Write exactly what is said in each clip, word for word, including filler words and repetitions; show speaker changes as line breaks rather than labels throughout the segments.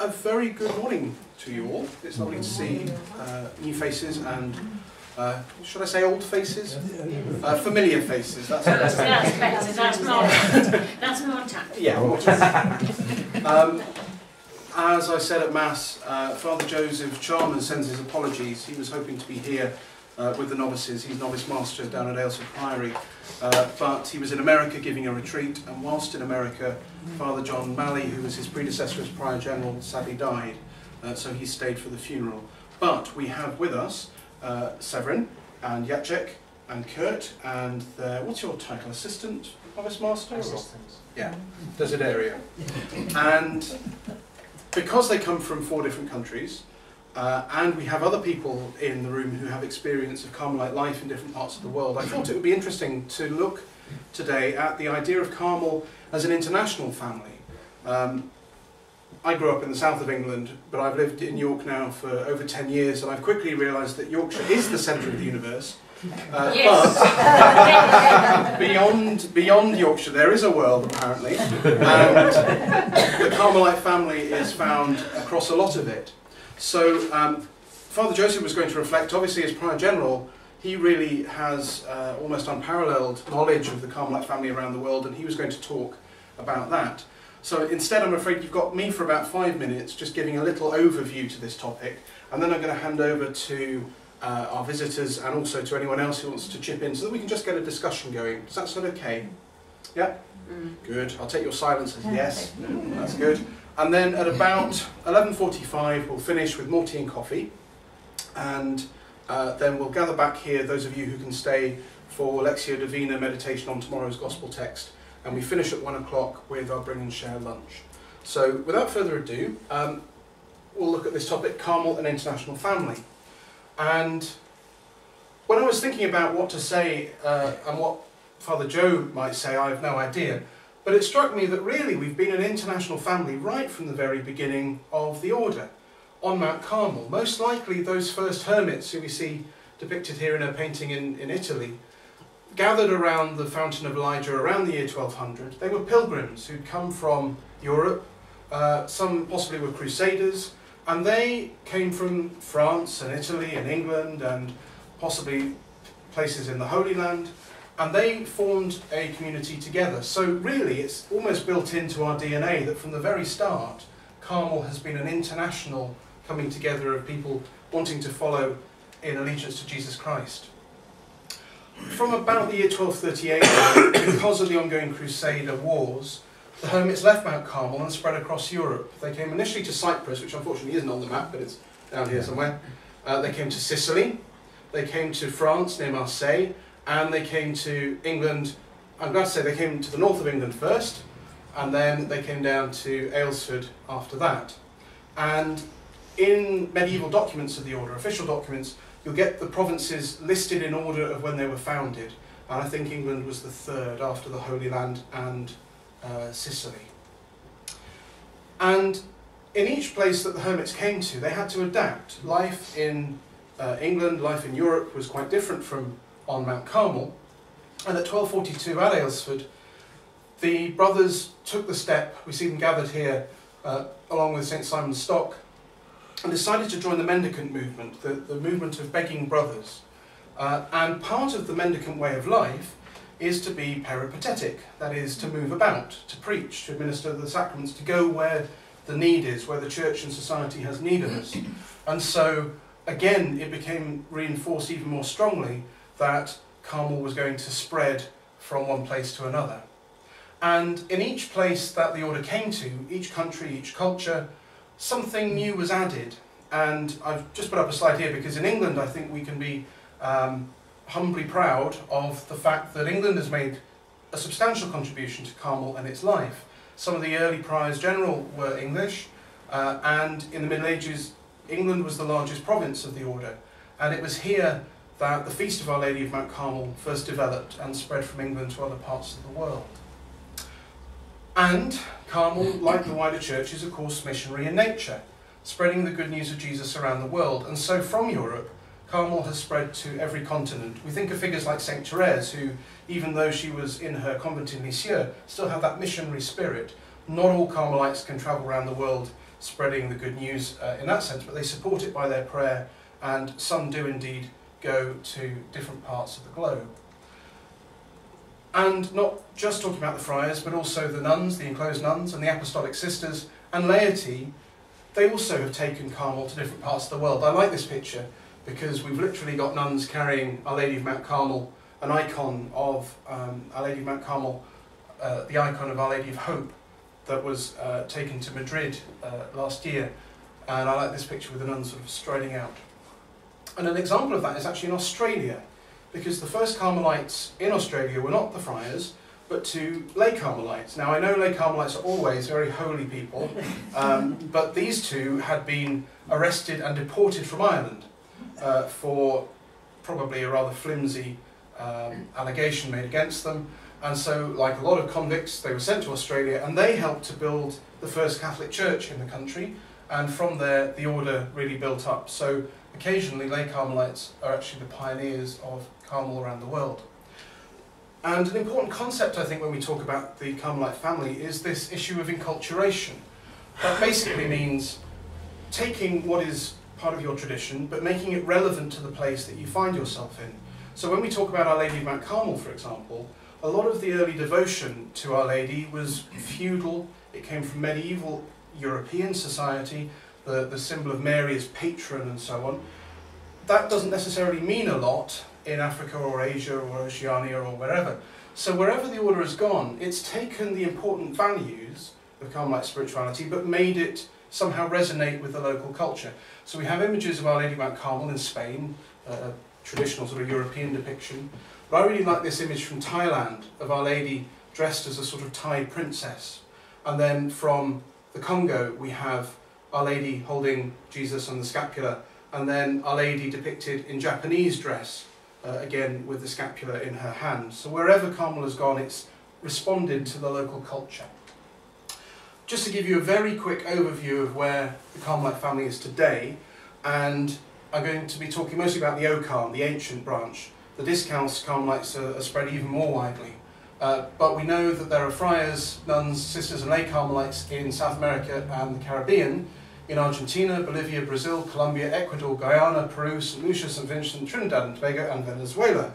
A very good morning to you all. It's lovely to see uh, new faces and, uh, should I say old faces? Uh, familiar faces. That's,
that's, that's better. That's more, that's more tact.
Yeah, more tact. Um, as I said at Mass, uh, Father Joseph Chalmers sends his apologies. He was hoping to be here uh, with the novices. He's novice master down at Aylesford Priory. Uh, but he was in America giving a retreat, and whilst in America, Father John Malley, who was his predecessor as Prior General, sadly died, uh, so he stayed for the funeral. But we have with us uh, Severin and Jacek and Kurt and their, what's your title, assistant novice master?
Assistant.
Yeah, Desiderio. And because they come from four different countries, Uh, and we have other people in the room who have experience of Carmelite life in different parts of the world, I thought it would be interesting to look today at the idea of Carmel as an international family. Um, I grew up in the south of England, but I've lived in York now for over ten years, and I've quickly realised that Yorkshire is the centre of the universe. Uh,
yes.
But beyond, beyond Yorkshire there is a world apparently, and the Carmelite family is found across a lot of it. So um, Father Joseph was going to reflect, obviously as Prior General, he really has uh, almost unparalleled knowledge of the Carmelite family around the world, and he was going to talk about that. So instead I'm afraid you've got me for about five minutes just giving a little overview to this topic, and then I'm going to hand over to uh, our visitors and also to anyone else who wants to chip in so that we can just get a discussion going. Does that sound okay? Yeah? Mm. Good. I'll take your silence as yes. That's good. And then at about eleven forty-five we'll finish with more tea and coffee, and uh, then we'll gather back here, those of you who can stay, for Lectio Divina meditation on tomorrow's Gospel text, and we finish at one o'clock with our Bring and Share lunch. So without further ado, um, we'll look at this topic, Carmel, an international family. And when I was thinking about what to say uh, and what Father Joe might say, I have no idea. But it struck me that really we've been an international family right from the very beginning of the order, on Mount Carmel. Most likely those first hermits who we see depicted here in a painting in, in Italy, gathered around the Fountain of Elijah around the year twelve hundred. They were pilgrims who'd come from Europe, uh, some possibly were crusaders, and they came from France and Italy and England and possibly places in the Holy Land. And they formed a community together. So really it's almost built into our D N A that from the very start, Carmel has been an international coming together of people wanting to follow in allegiance to Jesus Christ. From about the year twelve thirty-eight, because of the ongoing Crusader wars, the hermits left Mount Carmel and spread across Europe. They came initially to Cyprus, which unfortunately isn't on the map, but it's down here somewhere. Uh, they came to Sicily, they came to France near Marseille, and they came to England. I'm glad to say they came to the north of England first, and then they came down to Aylesford after that. And in medieval documents of the order, official documents, you'll get the provinces listed in order of when they were founded. And I think England was the third after the Holy Land and uh, Sicily. And in each place that the hermits came to, they had to adapt. Life in uh, England, life in Europe was quite different from on Mount Carmel, and at twelve forty-two at Aylesford, the brothers took the step, we see them gathered here uh, along with Saint Simon's Stock, and decided to join the mendicant movement, the, the movement of begging brothers. Uh, and part of the mendicant way of life is to be peripatetic, that is to move about, to preach, to administer the sacraments, to go where the need is, where the church and society has need of us. And so again it became reinforced even more strongly that Carmel was going to spread from one place to another. And in each place that the order came to, each country, each culture, something new was added. And I've just put up a slide here because in England I think we can be um, humbly proud of the fact that England has made a substantial contribution to Carmel and its life. Some of the early Priors General were English, uh, and in the Middle Ages England was the largest province of the order, and it was here that the Feast of Our Lady of Mount Carmel first developed and spread from England to other parts of the world. And Carmel, like the wider church, is of course missionary in nature, spreading the good news of Jesus around the world. And so from Europe, Carmel has spread to every continent. We think of figures like Saint Therese, who, even though she was in her convent in Lisieux, still had that missionary spirit. Not all Carmelites can travel around the world spreading the good news uh, in that sense, but they support it by their prayer, and some do indeed go to different parts of the globe. And not just talking about the friars, but also the nuns, the enclosed nuns, and the apostolic sisters, and laity. They also have taken Carmel to different parts of the world. I like this picture because we've literally got nuns carrying Our Lady of Mount Carmel, an icon of um, Our Lady of Mount Carmel, uh, the icon of Our Lady of Hope that was uh, taken to Madrid uh, last year. And I like this picture with the nuns sort of striding out. And an example of that is actually in Australia, because the first Carmelites in Australia were not the Friars, but to lay Carmelites. Now I know lay Carmelites are always very holy people, um, but these two had been arrested and deported from Ireland uh, for probably a rather flimsy um, allegation made against them. And so, like a lot of convicts, they were sent to Australia, and they helped to build the first Catholic church in the country, and from there the order really built up. So occasionally lay Carmelites are actually the pioneers of Carmel around the world. And an important concept, I think, when we talk about the Carmelite family is this issue of enculturation. That basically means taking what is part of your tradition, but making it relevant to the place that you find yourself in. So when we talk about Our Lady of Mount Carmel, for example, a lot of the early devotion to Our Lady was feudal. It came from medieval European society, the, the symbol of Mary as patron and so on. That doesn't necessarily mean a lot in Africa or Asia or Oceania or wherever. So wherever the order has gone, it's taken the important values of Carmelite spirituality but made it somehow resonate with the local culture. So we have images of Our Lady of Mount Carmel in Spain, a traditional sort of European depiction. But I really like this image from Thailand of Our Lady dressed as a sort of Thai princess. And then from the Congo we have Our Lady holding Jesus on the scapula, and then Our Lady depicted in Japanese dress, Uh, again with the scapula in her hand. So wherever Carmel has gone, it's responded to the local culture. Just to give you a very quick overview of where the Carmelite family is today, and I'm going to be talking mostly about the O-Carm, the ancient branch. The Discalced Carmelites are, are spread even more widely. Uh, but we know that there are friars, nuns, sisters and lay Carmelites in South America and the Caribbean, in Argentina, Bolivia, Brazil, Colombia, Ecuador, Guyana, Peru, Saint Lucia, Saint Vincent, Trinidad and Tobago and Venezuela.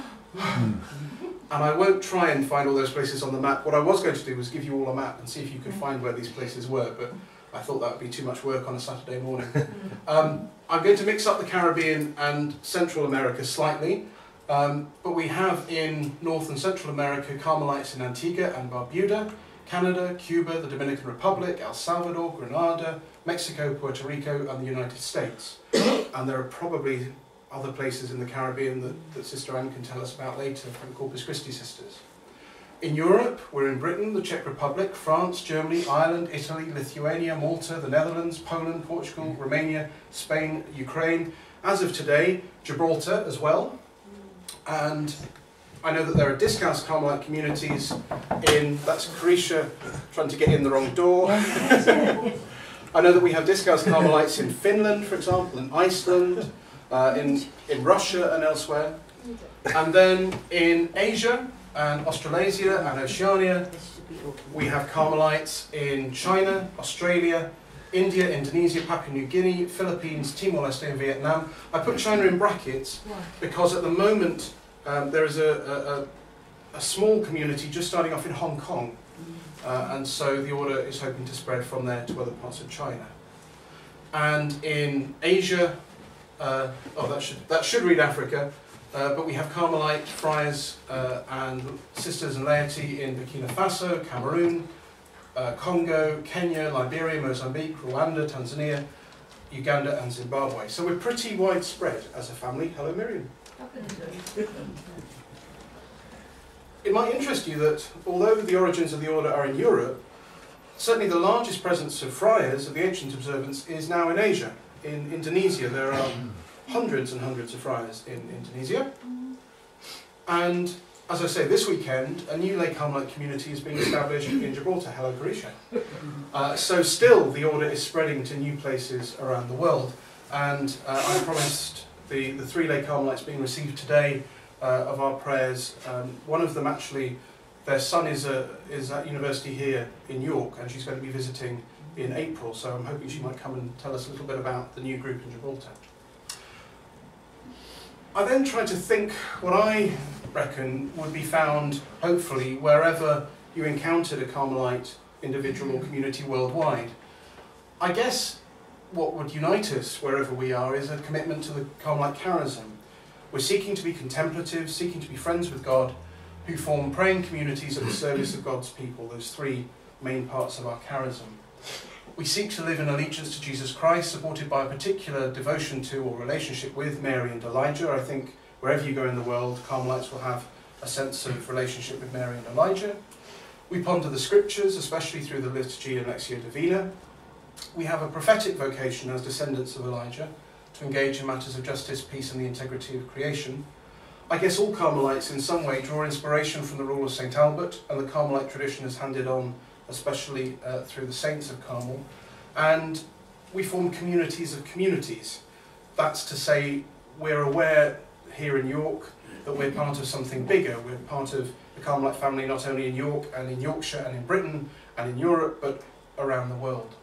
And I won't try and find all those places on the map. What I was going to do was give you all a map and see if you could find where these places were, but I thought that would be too much work on a Saturday morning. Um, I'm going to mix up the Caribbean and Central America slightly, um, but we have in North and Central America Carmelites in Antigua and Barbuda, Canada, Cuba, the Dominican Republic, El Salvador, Grenada, Mexico, Puerto Rico and the United States. And there are probably other places in the Caribbean that, that Sister Anne can tell us about later from Corpus Christi Sisters. In Europe, we're in Britain, the Czech Republic, France, Germany, Ireland, Italy, Lithuania, Malta, the Netherlands, Poland, Portugal, Romania, Spain, Ukraine. As of today, Gibraltar as well. And I know that there are Discalced Carmelite communities in, that's Carisha trying to get in the wrong door. I know that we have Discalced Carmelites in Finland, for example, in Iceland, uh, in, in Russia and elsewhere. And then in Asia and Australasia and Oceania, we have Carmelites in China, Australia, India, Indonesia, Papua New Guinea, Philippines, Timor-Leste and Vietnam. I put China in brackets because at the moment um, there is a, a, a small community just starting off in Hong Kong. Uh, and so the order is hoping to spread from there to other parts of China. And in Asia, uh, oh that should, that should read Africa, uh, but we have Carmelite friars uh, and sisters and laity in Burkina Faso, Cameroon, uh, Congo, Kenya, Liberia, Mozambique, Rwanda, Tanzania, Uganda and Zimbabwe. So we're pretty widespread as a family. Hello Miriam. It might interest you that although the origins of the order are in Europe, certainly the largest presence of friars of the ancient observance is now in Asia. In Indonesia there are hundreds and hundreds of friars in Indonesia. And as I say, this weekend a new lay Carmelite community is being established in Gibraltar. Hello Carisha. Uh, so still the order is spreading to new places around the world. And uh, I promised the, the three lay Carmelites being received today Uh, of our prayers. Um, one of them actually, their son is, a, is at university here in York, and she's going to be visiting in April, so I'm hoping she might come and tell us a little bit about the new group in Gibraltar. I then tried to think what I reckon would be found, hopefully, wherever you encountered a Carmelite individual or community worldwide. I guess what would unite us wherever we are is a commitment to the Carmelite charism. We're seeking to be contemplative, seeking to be friends with God, who form praying communities at the service of God's people, those three main parts of our charism. We seek to live in allegiance to Jesus Christ, supported by a particular devotion to or relationship with Mary and Elijah. I think wherever you go in the world, Carmelites will have a sense of relationship with Mary and Elijah. We ponder the scriptures, especially through the liturgy and Lectio Divina. We have a prophetic vocation as descendants of Elijah to engage in matters of justice, peace and the integrity of creation. I guess all Carmelites in some way draw inspiration from the rule of Saint Albert, and the Carmelite tradition is handed on especially uh, through the saints of Carmel. And we form communities of communities. That's to say, we're aware here in York that we're part of something bigger. We're part of the Carmelite family not only in York and in Yorkshire and in Britain and in Europe, but around the world.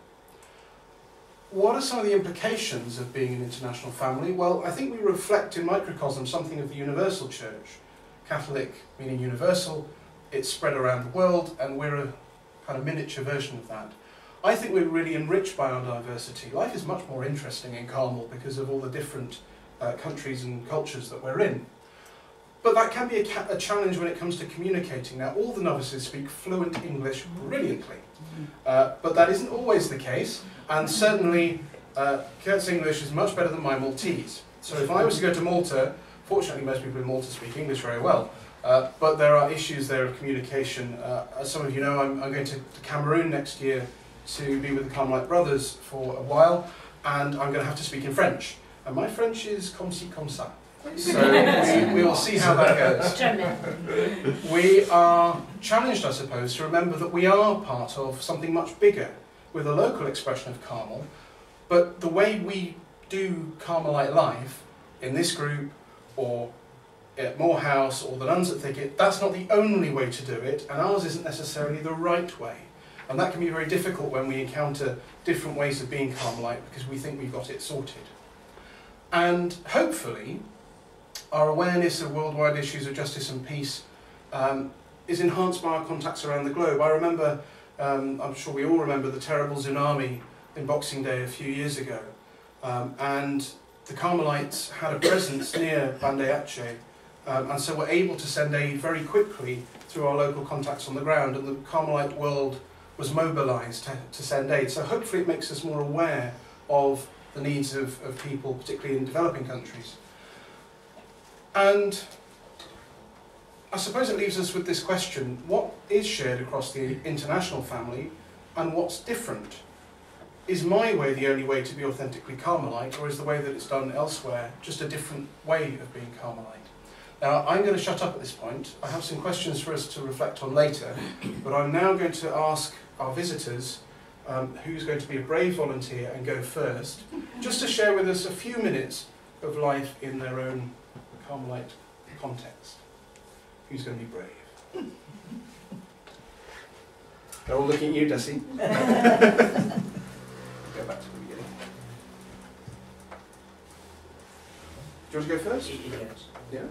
What are some of the implications of being an international family? Well, I think we reflect in microcosm something of the universal church. Catholic meaning universal, it's spread around the world, and we're a kind of miniature version of that. I think we're really enriched by our diversity. Life is much more interesting in Carmel because of all the different uh, countries and cultures that we're in. But that can be a, ca a challenge when it comes to communicating. Now, all the novices speak fluent English brilliantly, uh, but that isn't always the case. And certainly, uh, Kurt's English is much better than my Maltese. So if I was to go to Malta, fortunately most people in Malta speak English very well, uh, but there are issues there of communication. Uh, as some of you know, I'm, I'm going to, to Cameroon next year to be with the Carmelite brothers for a while, and I'm going to have to speak in French. And my French is comme ci, comme ça. So we, we will see how that goes. We are challenged, I suppose, to remember that we are part of something much bigger, with a local expression of Carmel, but the way we do Carmelite life in this group or at Morehouse or the nuns at Thicket, that's not the only way to do it, and ours isn't necessarily the right way. And that can be very difficult when we encounter different ways of being Carmelite because we think we've got it sorted. And hopefully, our awareness of worldwide issues of justice and peace um, is enhanced by our contacts around the globe. I remember Um, I'm sure we all remember the terrible tsunami in Boxing Day a few years ago. Um, and the Carmelites had a presence near Bande Aceh, um, and so were able to send aid very quickly through our local contacts on the ground, and the Carmelite world was mobilised to, to send aid. So hopefully it makes us more aware of the needs of, of people, particularly in developing countries. And I suppose it leaves us with this question: what is shared across the international family and what's different? Is my way the only way to be authentically Carmelite, or is the way that it's done elsewhere just a different way of being Carmelite? Now, I'm going to shut up at this point. I have some questions for us to reflect on later, but I'm now going to ask our visitors um, who's going to be a brave volunteer and go first, just to share with us a few minutes of life in their own Carmelite context. Who's going to be brave? They're all looking at you, Desi. Go back to the beginning. Do you want to go first?
Yes.
Yeah.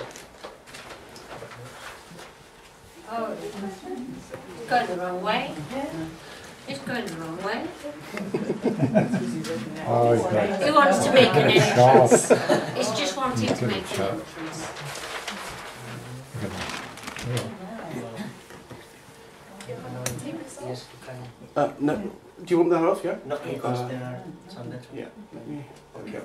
Oh, going the wrong way. It's going the wrong way.
Oh, okay.
He wants to make an entrance. He's just wanting to make an entrance.
Yes, you can.
Uh, no. Do you want that off? Yeah.
No, because
Uh,
there are some that.
Yeah. Let me. There we go.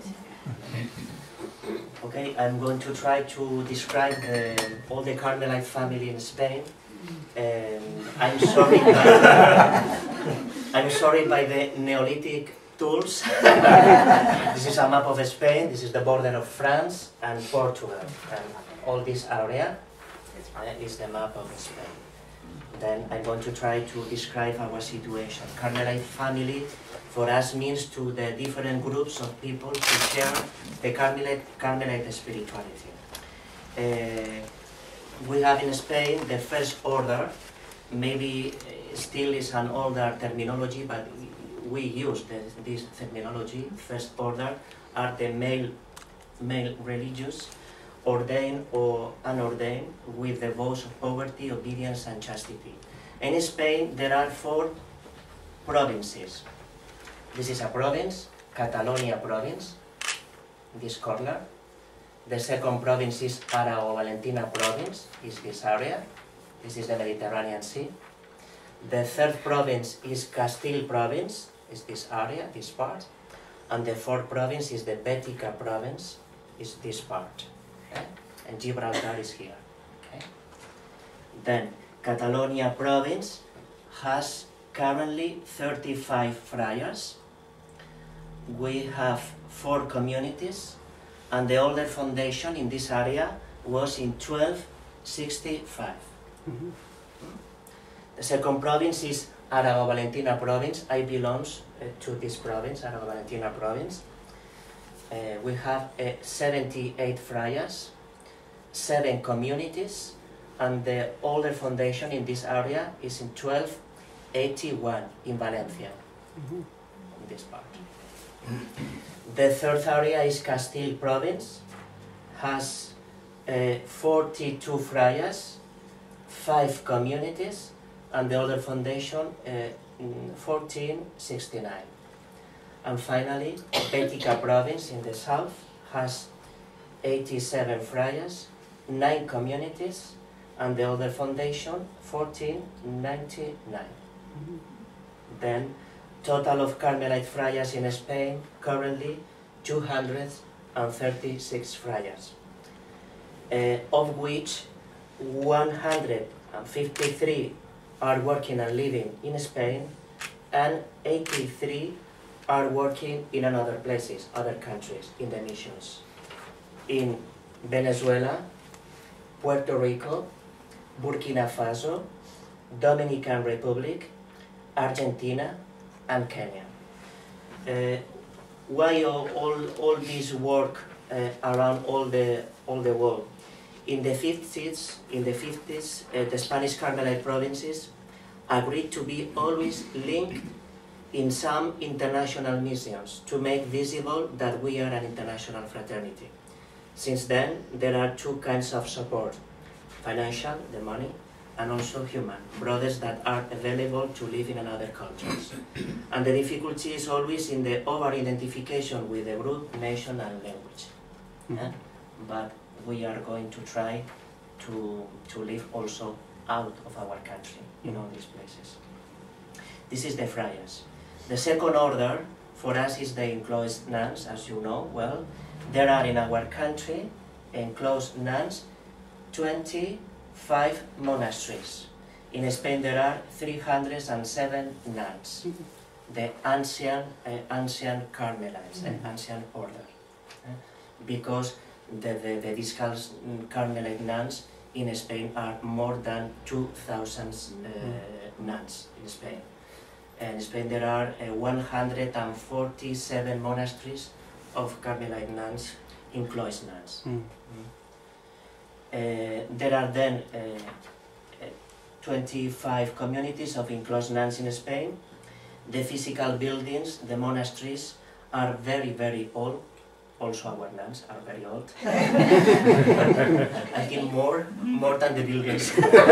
Okay, I'm going to try to describe uh, all the Carmelite family in Spain. Um, I'm sorry. By, I'm sorry by the Neolithic tools. This is a map of Spain. This is the border of France and Portugal, and all this area uh, is the map of Spain. Then I'm going to try to describe our situation. Carmelite family for us means to the different groups of people who share the Carmelite, Carmelite spirituality. Uh, we have in Spain the first order, maybe still is an older terminology, but we use the, this terminology, first order, are the male, male religious, ordained or unordained, with the vows of poverty, obedience, and chastity. In Spain, there are four provinces. This is a province, Catalonia province, this corner. The second province is Aragó Valentina province, is this area. This is the Mediterranean Sea. The third province is Castile province, is this area, this part. And the fourth province is the Bética province, is this part. Okay? And Gibraltar is here. Okay? Then, Catalonia province has currently thirty-five friars. We have four communities, and the older foundation in this area was in twelve sixty-five. Mm-hmm. The second province is Aragó Valentina province. I belong uh, to this province, Aragó Valentina province. Uh, we have uh, seventy-eight friars, seven communities, and the older foundation in this area is in twelve eighty-one in Valencia, mm-hmm. in this part. The third area is Castile province, has uh, forty-two friars, five communities, and the older foundation uh, fourteen sixty-nine. And finally, Bética province in the south has eighty-seven friars, nine communities, and the older foundation fourteen ninety-nine. Mm-hmm. Then, total of Carmelite friars in Spain, currently two hundred thirty-six friars, uh, of which one hundred fifty-three are working and living in Spain, and eighty-three are working in other places, other countries, in the missions. In Venezuela, Puerto Rico, Burkina Faso, Dominican Republic, Argentina, and Kenya. Uh, why all, all, all this work uh, around all the, all the world? In the fifties, in the, fifties uh, the Spanish Carmelite provinces agreed to be always linked in some international missions to make visible that we are an international fraternity. Since then, there are two kinds of support: financial, the money, and also human, brothers that are available to live in another countries. And the difficulty is always in the over-identification with the group, nation, and language. Mm-hmm. Yeah? But we are going to try to, to live also out of our country, in all these places. This is the Friars. The second order for us is the enclosed nuns, as you know well. There are in our country, enclosed nuns, twenty-five monasteries. In Spain there are three hundred seven nuns, the ancient, uh, ancient Carmelites, mm-hmm. the ancient order. Uh, because the, the, the discal Carmelite nuns in Spain are more than two thousand uh, mm-hmm. nuns in Spain. And in Spain there are uh, one hundred forty-seven monasteries of Carmelite nuns, enclosed nuns. Mm. Mm. Uh, there are then uh, uh, twenty-five communities of enclosed nuns in Spain. The physical buildings, the monasteries, are very, very old. Also our nuns are very old. I think more, more than the buildings.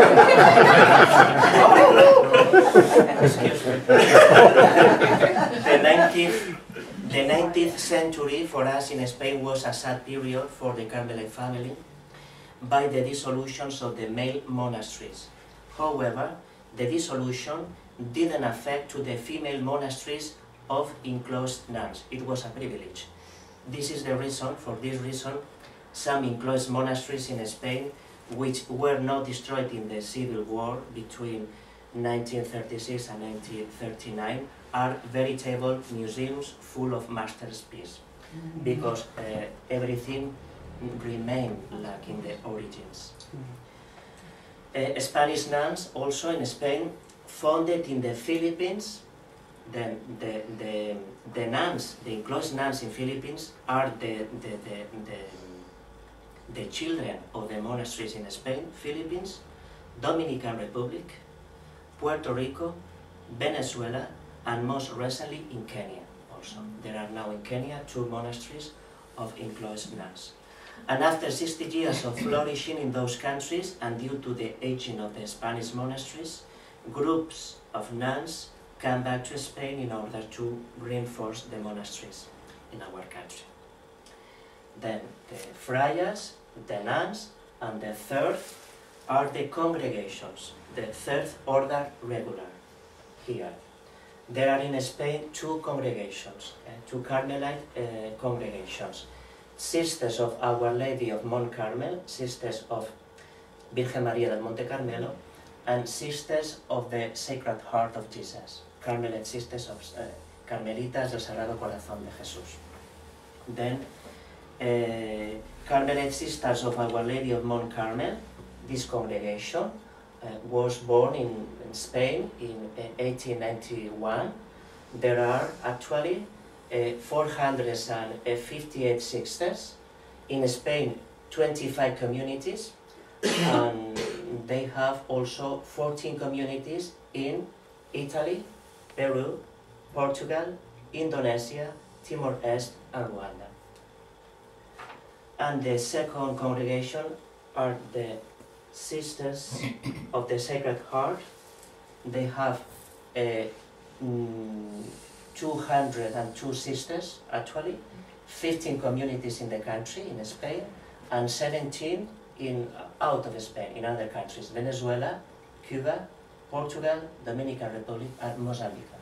Excuse me. The nineteenth, the nineteenth century for us in Spain was a sad period for the Carmelite family by the dissolutions of the male monasteries. However, the dissolution didn't affect to the female monasteries of enclosed nuns. It was a privilege. This is the reason, for this reason, some enclosed monasteries in Spain, which were not destroyed in the civil war between nineteen thirty-six and nineteen thirty-nine, are veritable museums full of masterpieces, mm-hmm. because uh, everything remained like in the origins. Mm-hmm. uh, Spanish nuns, also in Spain, founded in the Philippines. The, the, the, the nuns, the enclosed nuns in Philippines, are the, the, the, the, the children of the monasteries in Spain, Philippines, Dominican Republic, Puerto Rico, Venezuela, and most recently in Kenya also. There are now in Kenya two monasteries of enclosed nuns. And after sixty years of flourishing in those countries, and due to the aging of the Spanish monasteries, groups of nuns came back to Spain in order to reinforce the monasteries in our country. Then the Friars, the nuns, and the third are the congregations, the third order regular here. There are in Spain two congregations, uh, two Carmelite uh, congregations. Sisters of Our Lady of Mount Carmel, Sisters of Virgen María del Monte Carmelo, and Sisters of the Sacred Heart of Jesus, Carmelite Sisters of uh, Carmelitas del Sagrado Corazón de Jesús. Then, uh, Carmelite Sisters of Our Lady of Mount Carmel, this congregation uh, was born in, in Spain in uh, eighteen ninety-one. There are actually Uh, four hundred fifty-eight sisters, in Spain twenty-five communities, and they have also fourteen communities in Italy, Peru, Portugal, Indonesia, Timor-Leste and Rwanda. And the second congregation are the Sisters of the Sacred Heart. They have a mm, two hundred two sisters, actually, fifteen communities in the country, in Spain, and seventeen in, out of Spain, in other countries, Venezuela, Cuba, Portugal, Dominican Republic, and Mozambique.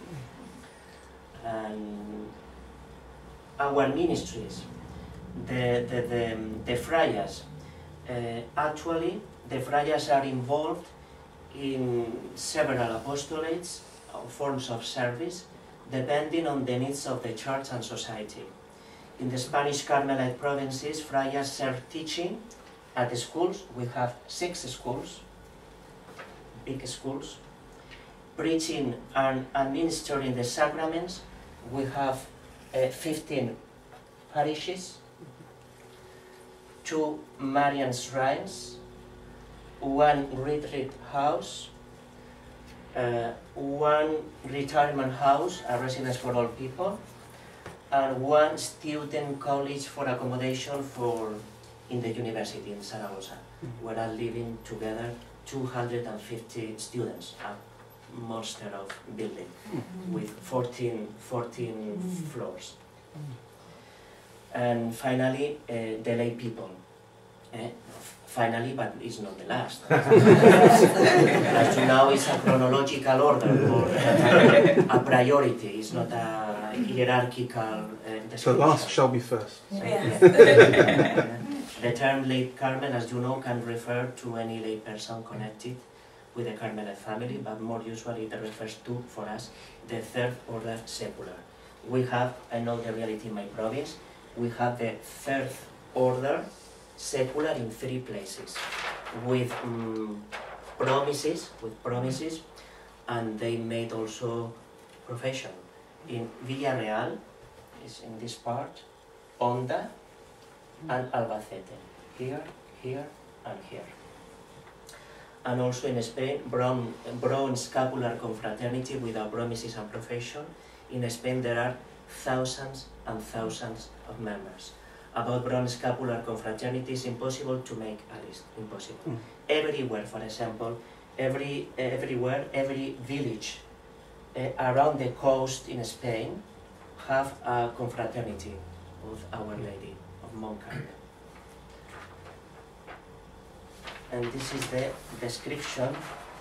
And our ministries, the, the, the, the Friars, uh, actually, the Friars are involved in several apostolates, or forms of service, depending on the needs of the church and society. In the Spanish Carmelite provinces, Friars serve teaching at the schools. We have six schools, big schools. Preaching and administering the sacraments, we have uh, fifteen parishes, two Marian shrines, one retreat house, Uh, one retirement house, a residence for all people, and one student college for accommodation for in the university in Zaragoza, mm-hmm. where are living together two hundred fifty students, a monster of building, mm-hmm. with fourteen, fourteen mm-hmm. floors. Mm-hmm. And finally, uh, the lay people. Eh? Finally, but it's not the last. As you know, it's a chronological order, or a priority, it's not a hierarchical uh, description.
The last shall be first.
So, yeah. The term lay Carmel, as you know, can refer to any lay person connected with the Carmelite family, but more usually it refers to, for us, the third order secular. We have, I know the reality in my province, we have the third order secular in three places, with um, promises, with promises, and they made also profession. In Villarreal, is in this part, Onda, and Albacete, here, here, and here. And also in Spain, Brown, Brown Scapular Confraternity without promises and profession. In Spain there are thousands and thousands of members. About Brown Scapular Confraternity, it's impossible to make a list, impossible. Mm. Everywhere, for example, every, everywhere, every village uh, around the coast in Spain have a confraternity of Our Lady of Mount Carmel. And this is the description,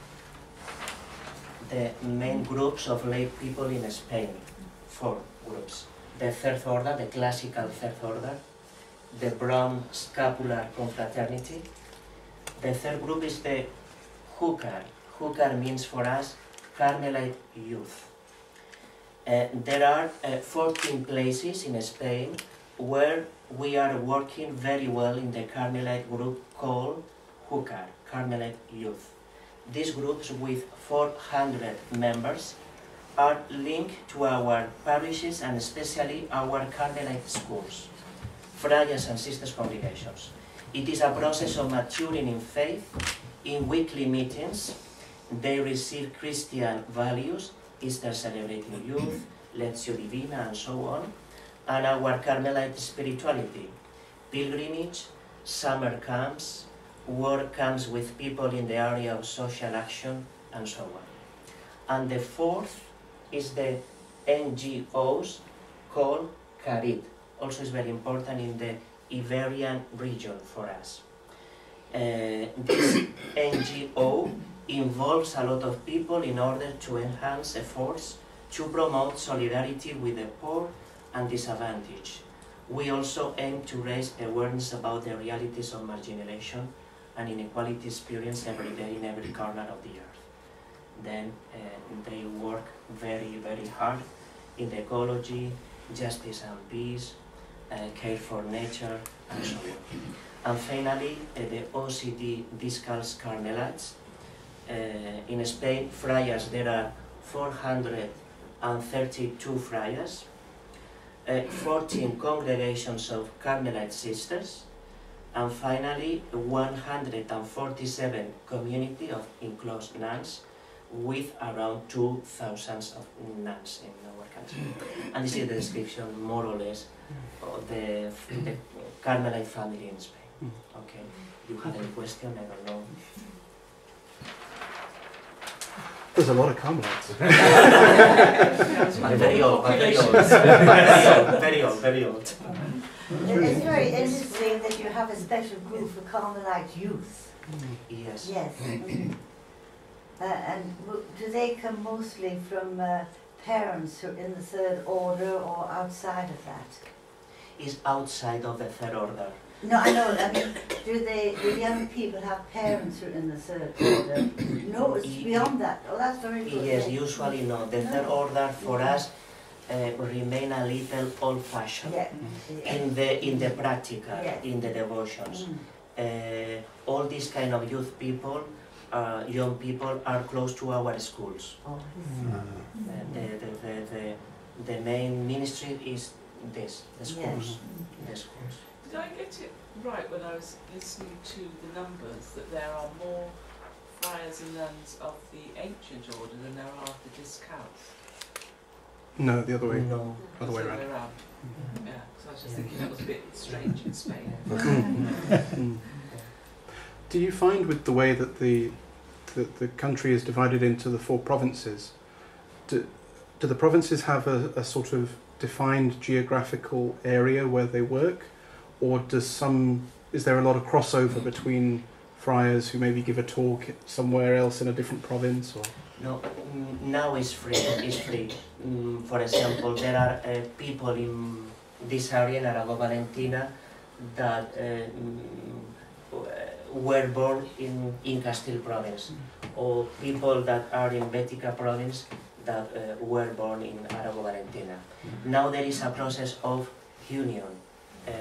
the main groups of lay people in Spain, four groups. The third order, the classical third order, the Brown Scapular Confraternity. The third group is the Hooker. Hooker means for us Carmelite youth. Uh, there are uh, fourteen places in Spain where we are working very well in the Carmelite group called Hooker, Carmelite youth. These groups with four hundred members are linked to our parishes and especially our Carmelite schools, Friars and Sisters congregations. It is a process of maturing in faith. In weekly meetings, they receive Christian values Easter celebrating youth, Lectio Divina, and so on. And our Carmelite Spirituality, pilgrimage, summer camps, work camps with people in the area of social action, and so on. And the fourth is the N G Os called CARIT. Also is very important in the Iberian region for us. Uh, this N G O involves a lot of people in order to enhance efforts to promote solidarity with the poor and disadvantaged. We also aim to raise awareness about the realities of marginalization and inequality experienced every day in every corner of the earth. Then uh, they work very, very hard in the ecology, justice and peace, uh, care for nature, and so on. And finally, uh, the O C D Discalced Carmelites. Uh, in Spain, Friars, there are four hundred thirty-two Friars, uh, fourteen congregations of Carmelite sisters, and finally one hundred forty-seven community of enclosed nuns, with around two thousand of nuns in our country. And this is the description, more or less, of the, the Carmelite family in Spain. Okay, you have any question? I don't know.
There's a lot of Carmelites.
I'm very old, I'm very old, very old, very old, very old.
It's very interesting that you have a special group for Carmelite youth.
Yes.
Yes. Uh, and w do they come mostly from uh, parents who are in the third order or outside of that?
Is outside of the third order.
No, I know. I mean, do they? Do young people have parents who are in the third order? No, it's beyond that. Oh, that's very good.
Yes, usually no. The third order for us uh, remain a little old-fashioned
Yeah.
in the in the practical,
Yeah.
in the devotions.
Mm.
Uh, all these kind of youth people, uh, young people, are close to our schools.
Oh,
Uh, the, the, the, the, the main ministry is this, the schools.
Yes.
The schools.
Did I get it right when I was listening to the numbers that there are more friars and nuns of the ancient order than there are of the Discalced?
No, the other way.
No.
Other way
The
around.
around. Yeah, so I was just thinking that was a bit strange in Spain.
Mm. Do you find with the way that the, the the country is divided into the four provinces, do, do the provinces have a, a sort of defined geographical area where they work, or does some is there a lot of crossover between friars who maybe give a talk somewhere else in a different province? Or
No, mm, now it's free. It's free. Mm, for example, there are uh, people in this area in Aragó Valentina that uh, mm, were born in in Castile province, or people that are in Bética province that uh, were born in Aragó Valentina. Now there is a process of union. Uh,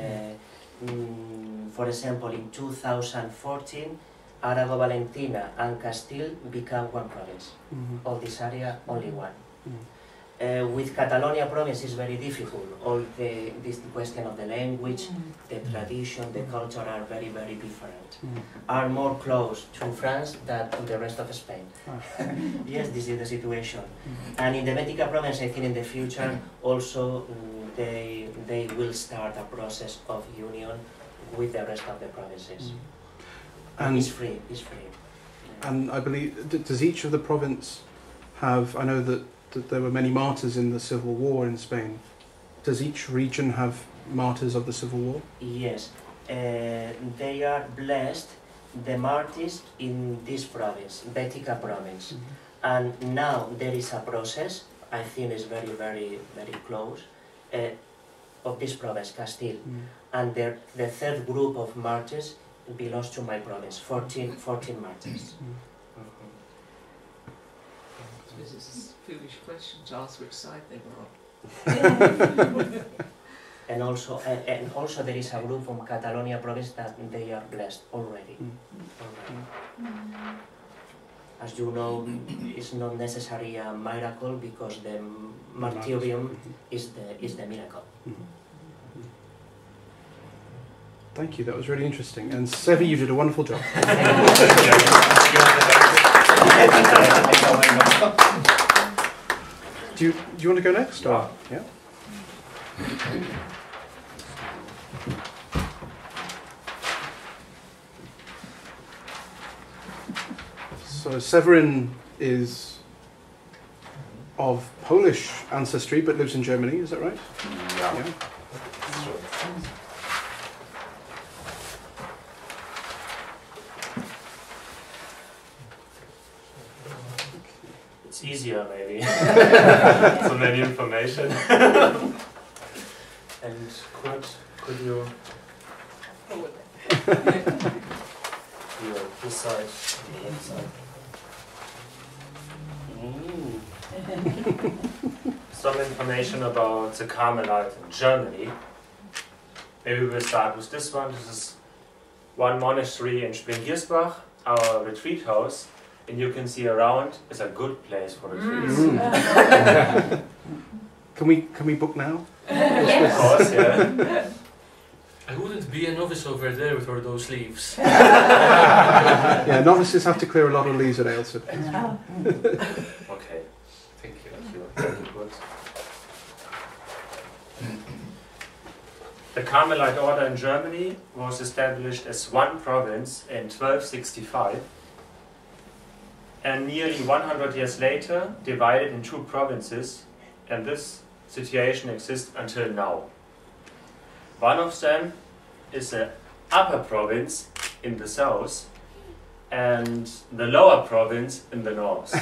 mm, for example, in two thousand fourteen, Aragó Valentina and Castile become one province.
mm-hmm.
Of this area, only one.
Mm.
Uh, with Catalonia province is very difficult. All the this question of the language, the tradition, the culture are very very different.
Mm.
Are more close to France than to the rest of Spain.
Ah.
Yes, this is the situation.
Mm.
And in the Bética province, I think in the future also mm, they they will start a process of union with the rest of the provinces.
Mm. And
it's free. It's free.
and I believe d does each of the province have? I know that, that there were many martyrs in the civil war in Spain. Does each region have martyrs of the civil war?
Yes, uh, they are blessed, the martyrs in this province, Bética province.
Mm-hmm.
And now there is a process, I think is very, very, very close, uh, of this province, Castile.
Mm.
And the, the third group of martyrs belongs to my province, fourteen, fourteen martyrs.
Mm.
Mhm.
This is a foolish question to ask which side they were on.
And also, uh, and also there is a group from Catalonia province that they are blessed already.
Mm.
already. As you know, it's not necessarily a miracle because the martyrium
Mm-hmm.
is the is the miracle.
Mm-hmm. Thank you, that was really interesting. And Sevi, you did a wonderful job. Do you, do you want to go next? Or? Yeah. So Severin is of Polish ancestry but lives in Germany, is that right?
Yeah.
Yeah.
It's easier maybe. So many information. And could could you here, this side and the left side. Mm. Some information about the Carmelite in Germany. Maybe we'll start with this one. This is one monastery in Springiersbach, our retreat house. And you can see around is a good place for retreats.
Mm. Can we can we book now?
Of course, yeah.
I wouldn't be a novice over there with all those leaves.
Yeah, novices have to clear a lot of leaves at Aylesford.
Okay.
Thank you.
Thank you. Very good. The Carmelite order in Germany was established as one province in twelve sixty-five, and nearly one hundred years later divided in two provinces, and this situation exists until now. One of them is the upper province in the south and the lower province in the north.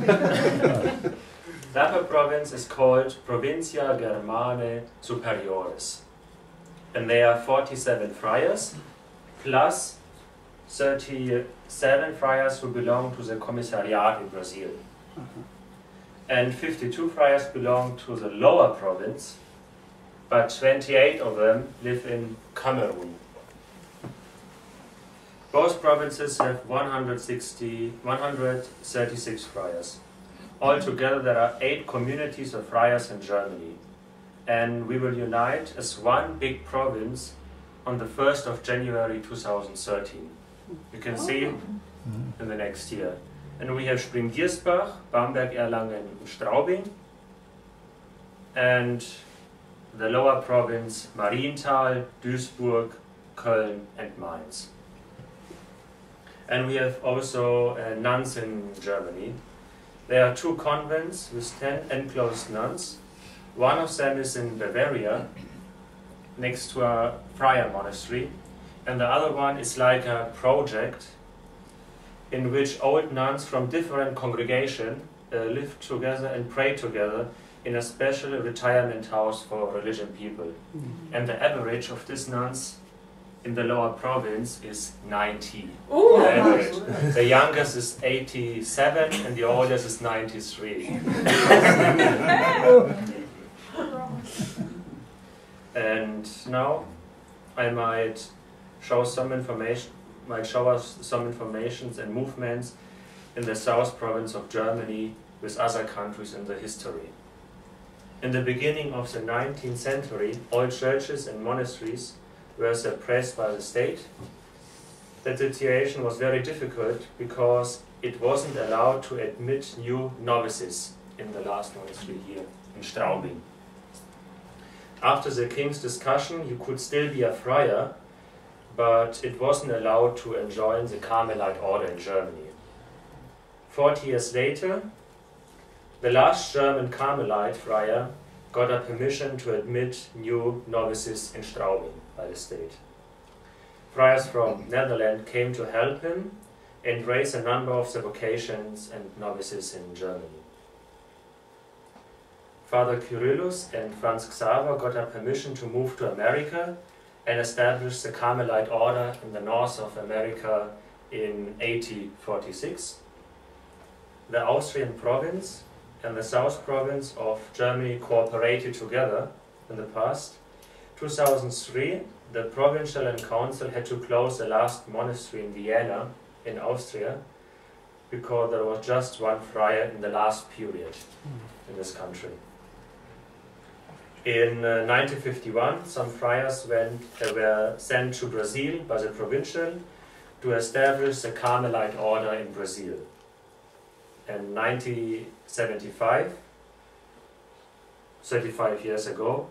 The upper province is called Provincia Germanae Superiores, and there are forty-seven friars plus thirty-seven friars who belong to the Commissariat in Brazil. And fifty-two friars belong to the lower province, but twenty-eight of them live in Cameroon. Both provinces have one hundred sixty, one hundred thirty-six friars. Altogether there are eight communities of friars in Germany, and we will unite as one big province on the first of January two thousand thirteen. You can see in the next year. And we have Springiersbach, Bamberg, Erlangen, and Straubing, and the lower province Marienthal, Duisburg, Köln, and Mainz. And we have also uh, nuns in Germany. There are two convents with ten enclosed nuns. One of them is in Bavaria, next to a friar monastery, and the other one is like a project in which old nuns from different congregations uh, live together and pray together in a special retirement house for religious people. Mm-hmm. And the average of these nuns in the lower province is ninety.
Ooh.
The average. The youngest is eighty-seven and the oldest is ninety-three. And now I might show some information might show us some informations and movements in the south province of Germany with other countries in the history. In the beginning of the nineteenth century, all churches and monasteries were suppressed by the state. That situation was very difficult because it wasn't allowed to admit new novices in the last monastery here in Straubing. After the king's discussion, you could still be a friar, but it wasn't allowed to join the Carmelite order in Germany. Forty years later, the last German Carmelite friar got a permission to admit new novices in Straubing by the state. Friars from Netherlands came to help him and raise a number of the vocations and novices in Germany. Father Cyrillus and Franz Xaver got a permission to move to America and established the Carmelite order in the north of America in eighteen forty-six. The Austrian province and the south province of Germany cooperated together in the past. two thousand three, the provincial and council had to close the last monastery in Vienna, in Austria, because there was just one friar in the last period in this country. In uh, nineteen fifty-one, some friars went, uh, were sent to Brazil by the provincial to establish the Carmelite order in Brazil. In nineteen seventy-five, thirty-five years ago,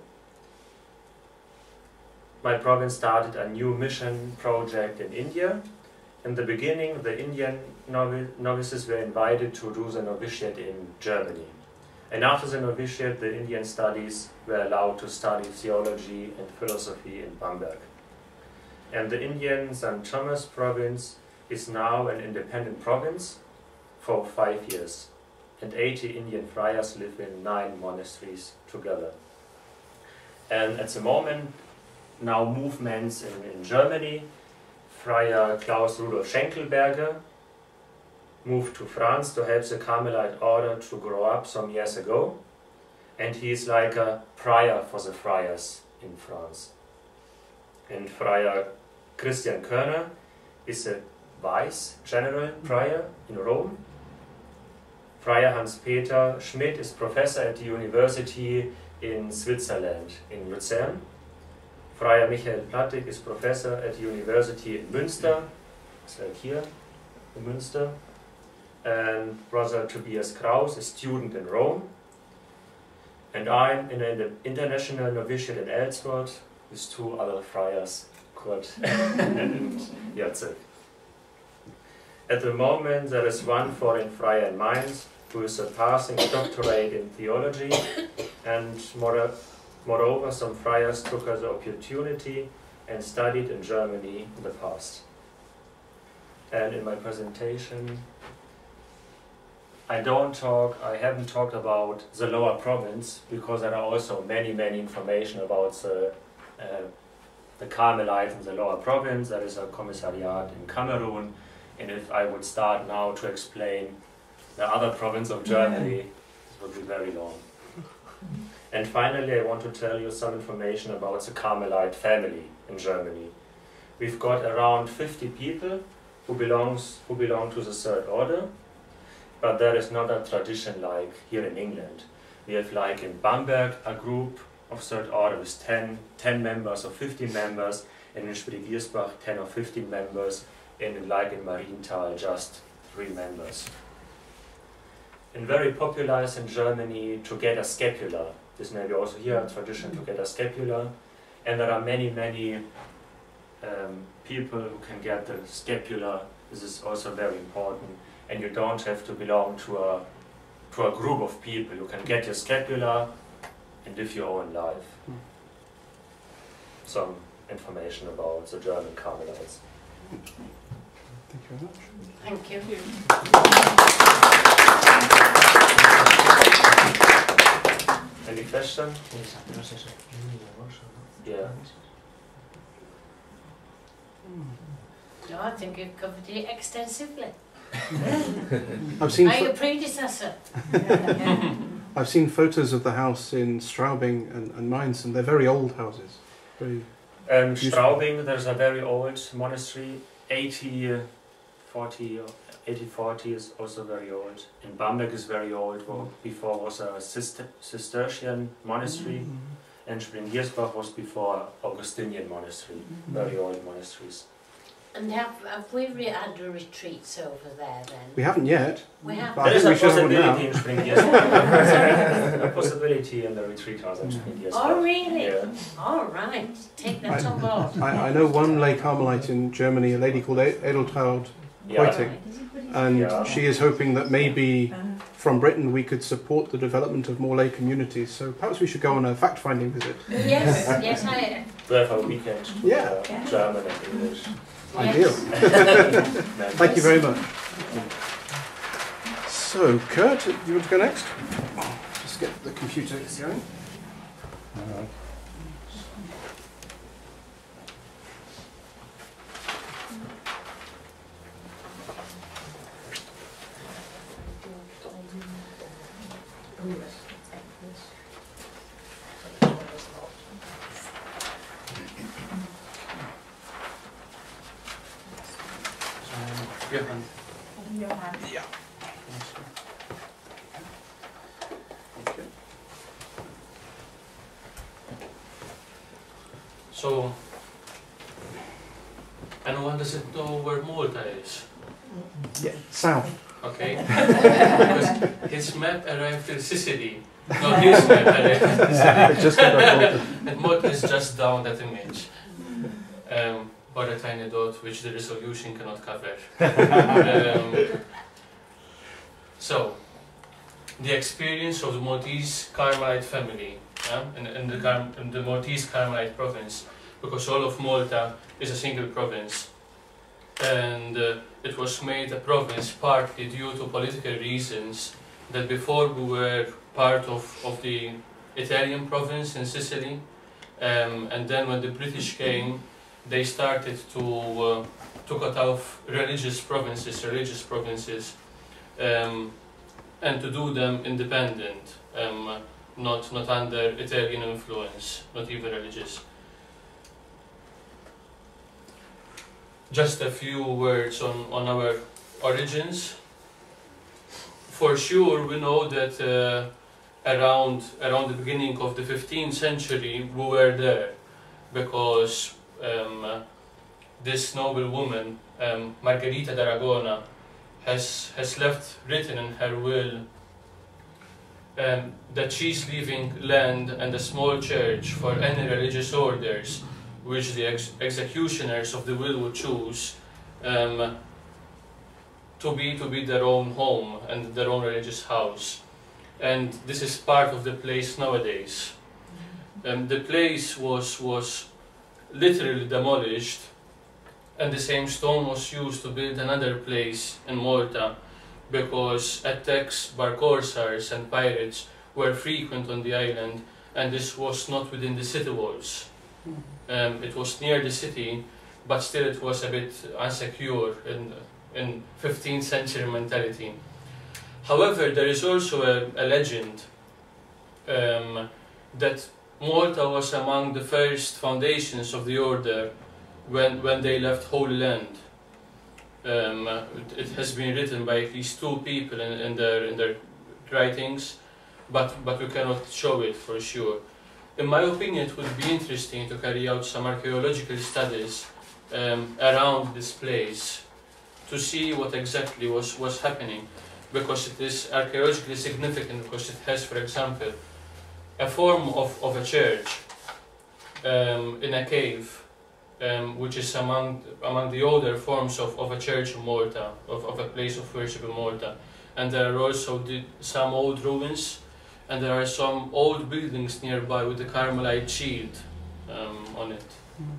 my province started a new mission project in India. In the beginning, the Indian novi novices were invited to do the novitiate in Germany. And after the novitiate, the Indian studies were allowed to study theology and philosophy in Bamberg. And the Indian Saint Thomas province is now an independent province for five years. And eighty Indian friars live in nine monasteries together. And at the moment, now movements in, in Germany, Friar Klaus Rudolf Schenkelberger moved to France to help the Carmelite order to grow up some years ago. And he is like a prior for the friars in France. And Friar Christian Körner is a vice general prior in Rome. Friar Hans-Peter Schmidt is professor at the university in Switzerland, in Luzern. Friar Michael Plattig is professor at the university in Münster, it's like here, in Münster. And Brother Tobias Kraus is student in Rome. And I'm in an international novitiate in Elsworth with two other friars, Kurt and Jacek. At the moment, there is one foreign friar in Mainz who is surpassing a doctorate in theology, and more, moreover, some friars took the opportunity and studied in Germany in the past. And in my presentation, I don't talk, I haven't talked about the lower province, because there are also many, many information about the, uh, the Carmelites in the lower province. There is a commissariat in Cameroon, and if I would start now to explain the other province of Germany, it would be very long. And finally, I want to tell you some information about the Carmelite family in Germany. We've got around fifty people who, belongs, who belong to the Third Order. But there is not a tradition like here in England. We have, like in Bamberg, a group of Third Order with ten, ten members or fifteen members, and in Sprigiersbach ten or fifteen members, and like in Marienthal just three members. And very popular is in Germany to get a scapular. This may be also here a tradition to get a scapular. And there are many, many um, people who can get the scapular. This is also very important. And you don't have to belong to a, to a group of people. You can get your scapular and live your own life. Hmm. Some information about the German Carmelites.
Thank you very much.
Thank you.
Any question? Yeah.
No, I think you've covered it extensively.
I've seen.
Are your predecessor?
I've seen photos of the house in Straubing and, and Mainz, and they're very old houses. Very
um, Straubing, there's a very old monastery, eighty forty, eighty forty is also very old. And Bamberg is very old. Well, before was a Cister Cistercian monastery, mm-hmm. and Sprigiersbach was before Augustinian monastery. Mm-hmm. Very old monasteries.
And have, have we re had a retreats over there then?
We haven't yet.
We have.
There is a possibility in Sprigiersbach. A possibility in the retreat house in Sprigiersbach.
Oh really?
Yeah.
All right. Take that on board.
I, I know one lay Carmelite in Germany, a lady called Edeltraud Whiting, yeah. and yeah. she is hoping that maybe from Britain we could support the development of more lay communities. So perhaps we should go on a fact-finding visit.
Yes, yes, I.
We have a weekend.
Yeah.
Uh, yeah. German and English.
Ideal. Thank you very much. So, Kurt, do you want to go next? Just get the computer going. Uh,
Johan.
Johan.
Yeah. Okay.
So, anyone doesn't know where Malta is?
Yeah, south.
okay? Because his map arrived in Sicily. No, his map arrived in Sicily.
Just got Malta.
And Malta is just down that image. Um, or a tiny dot which the resolution cannot cover. um, so, the experience of the Maltese Carmelite family yeah, in, in, the Car in the Maltese Carmelite province, because all of Malta is a single province. And uh, it was made a province partly due to political reasons, that before we were part of, of the Italian province in Sicily, um, and then when the British came, they started to, uh, to cut off religious provinces, religious provinces, um, and to do them independent, um, not, not under Italian influence, not even religious. Just a few words on, on our origins. For sure, we know that uh, around, around the beginning of the fifteenth century we were there, because um, uh, this noble woman, um, Margherita d'Aragona, has, has left written in her will um, that she's leaving land and a small church for any religious orders which the ex executioners of the will would choose um, to be to be their own home and their own religious house. And this is part of the place nowadays. Um, the place was was literally demolished, and the same stone was used to build another place in Malta, because attacks by corsairs and pirates were frequent on the island, and this was not within the city walls. Um, it was near the city, but still it was a bit unsecure in, in fifteenth century mentality. However, there is also a, a legend um, that Malta was among the first foundations of the order when, when they left Holy Land. Um, it, it has been written by at least two people in, in, their, in their writings, but, but we cannot show it for sure. In my opinion, it would be interesting to carry out some archaeological studies um, around this place to see what exactly was, was happening, because it is archaeologically significant, because it has, for example, a form of, of a church um, in a cave, um, which is among, among the older forms of, of a church in Malta, of, of a place of worship in Malta. And there are also the, some old ruins, and there are some old buildings nearby with the Carmelite shield um, on it.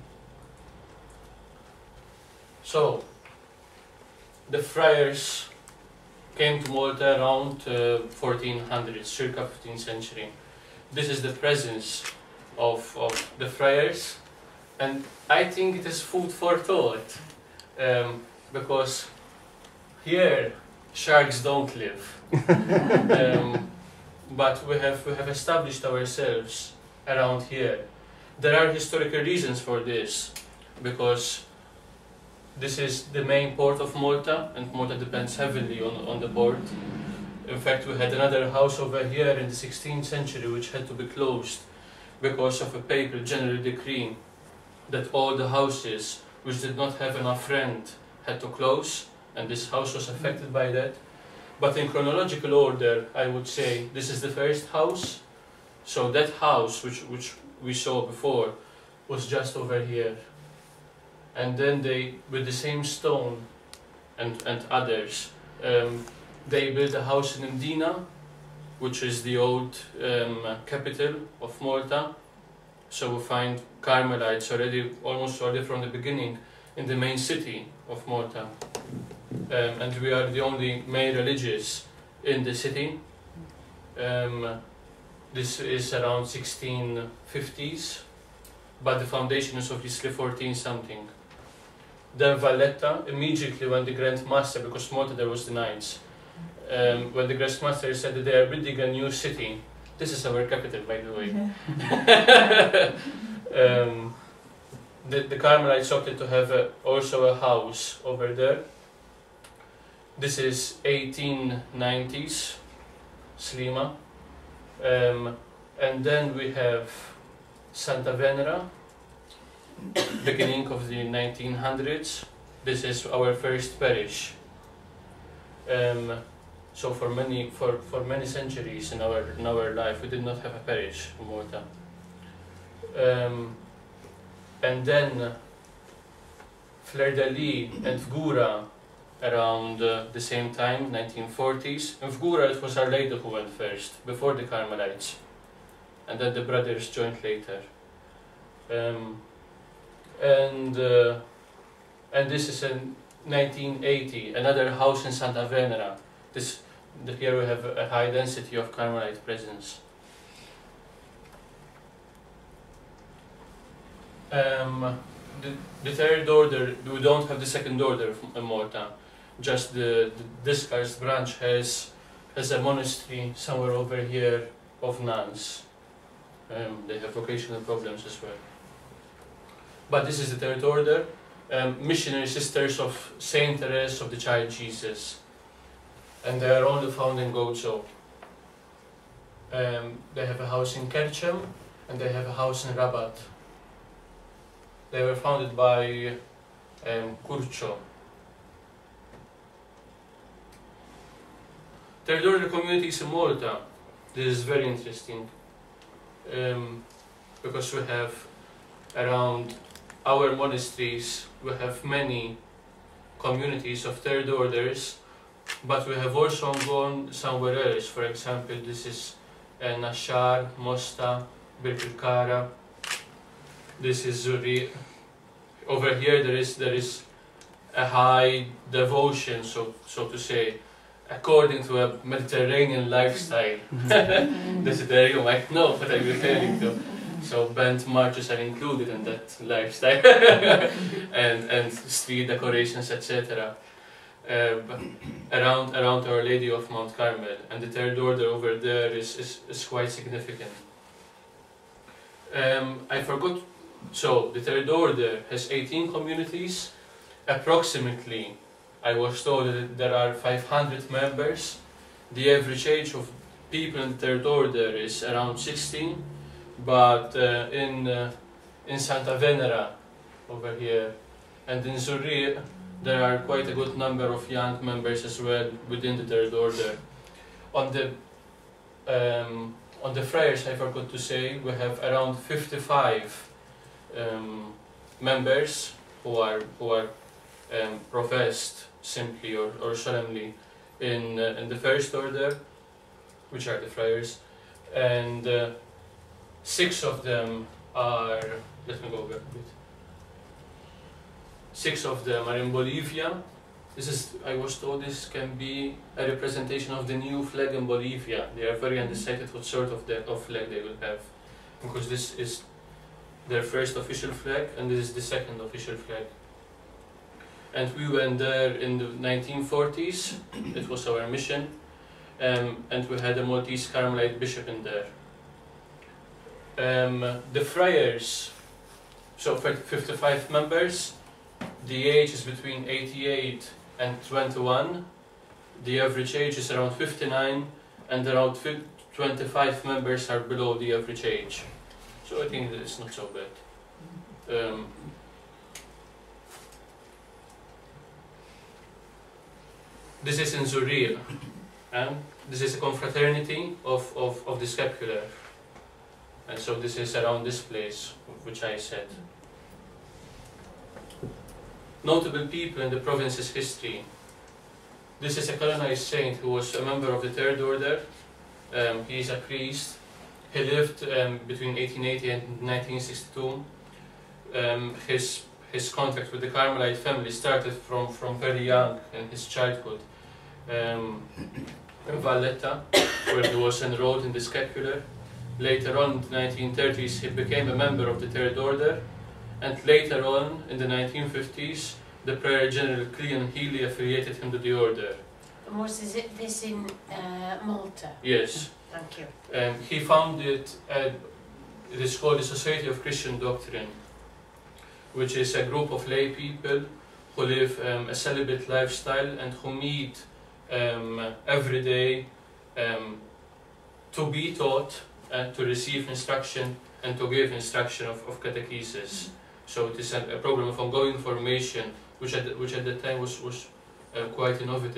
So, the Friars came to Malta around uh, fourteen hundred, circa fifteenth century. This is the presence of, of the Friars, and I think it is food for thought, um, because here sharks don't live. um, but we have, we have established ourselves around here. There are historical reasons for this, because this is the main port of Malta, and Malta depends heavily on, on the port. In fact, we had another house over here in the sixteenth century which had to be closed because of a papal general decree that all the houses which did not have enough rent had to close, and this house was affected by that. But in chronological order, I would say this is the first house. So that house which, which we saw before was just over here. And then they, with the same stone and, and others, um, they built a house in Mdina, which is the old um, capital of Malta. So we find Carmelites already, almost already from the beginning, in the main city of Malta. Um, and we are the only main religious in the city. Um, this is around sixteen fifties, but the foundation is obviously fourteen something. Then Valletta, immediately when the Grand Master, because Malta there was the Knights, um, when the Grand Master said that they are building a new city, this is our capital, by the way. um, the, the Carmelites opted to have a, also a house over there. This is eighteen nineties, Slima. Um, and then we have Santa Venera, beginning of the nineteen hundreds. This is our first parish. Um, so for many for, for many centuries in our in our life, we did not have a parish in Malta. Um, and then Fleur-de-Lis and Fgura around uh, the same time, nineteen forties. In Fgura it was Our Lady who went first, before the Carmelites, and then the brothers joined later. Um, and uh, and this is in nineteen eighty, another house in Santa Venera. This the, here we have a high density of Carmelite presence. Um, the, the third order, we don't have the second order in Malta. Just the, the Discars branch has has a monastery somewhere over here of nuns. Um, they have vocational problems as well. But this is the third order. Um, missionary sisters of Saint Therese of the Child Jesus. And they are only found in Gozo. Um, they have a house in Kerchem and they have a house in Rabat. They were founded by um, Curcio. Third order communities in Malta. This is very interesting. Um, because we have around our monasteries, we have many communities of third orders, but we have also gone somewhere else. For example, this is uh, Nashar, Mosta, Birkirkara. This is Zuri. Over here there is there is a high devotion, so so to say, according to a Mediterranean lifestyle. This is there you might know what I'm referring to. So band marches are included in that lifestyle, and and street decorations, et cetera. Uh, around around Our Lady of Mount Carmel, and the third order over there is is, is quite significant. Um, I forgot. So the third order has eighteen communities. Approximately, I was told that there are five hundred members. The average age of people in the third order is around sixteen. But uh, in uh, in Santa Venera, over here, and in Zurri, there are quite a good number of young members as well within the third order. On the um, on the Friars, I forgot to say, we have around fifty-five um, members who are who are um, professed simply or, or solemnly in uh, in the first order, which are the Friars, and uh, six of them are, let me go back a bit. Six of them are in Bolivia. This is, I was told this can be a representation of the new flag in Bolivia. They are very undecided what sort of, the, of flag they will have, because this is their first official flag and this is the second official flag. And we went there in the nineteen forties, it was our mission, um, and we had a Maltese Carmelite bishop in there. Um, the Friars, so fifty-five members, the age is between eighty-eight and twenty-one, the average age is around fifty-nine, and around twenty-five members are below the average age. So I think that it's not so bad. Um, this is in Zurir, and this is a confraternity of, of, of the scapular. And so this is around this place, which I said. Notable people in the province's history. This is a canonized saint who was a member of the Third Order. Um, he is a priest. He lived um, between eighteen eighty and nineteen sixty-two. Um, his, his contact with the Carmelite family started from, from very young in his childhood. Um, in Valletta, where he was enrolled in the scapular. Later on, in the nineteen thirties, he became a member of the Third Order, and later on, in the nineteen fifties, the Prior General Cleon Healy affiliated him to the order.
And was it this in uh, Malta?
Yes.
Thank you.
Um, he founded, uh, it is called the Society of Christian Doctrine, which is a group of lay people who live um, a celibate lifestyle and who meet um, every day um, to be taught and to receive instruction and to give instruction of, of catechesis. So it is a, a program of ongoing formation, which at the, which at the time was, was uh, quite innovative,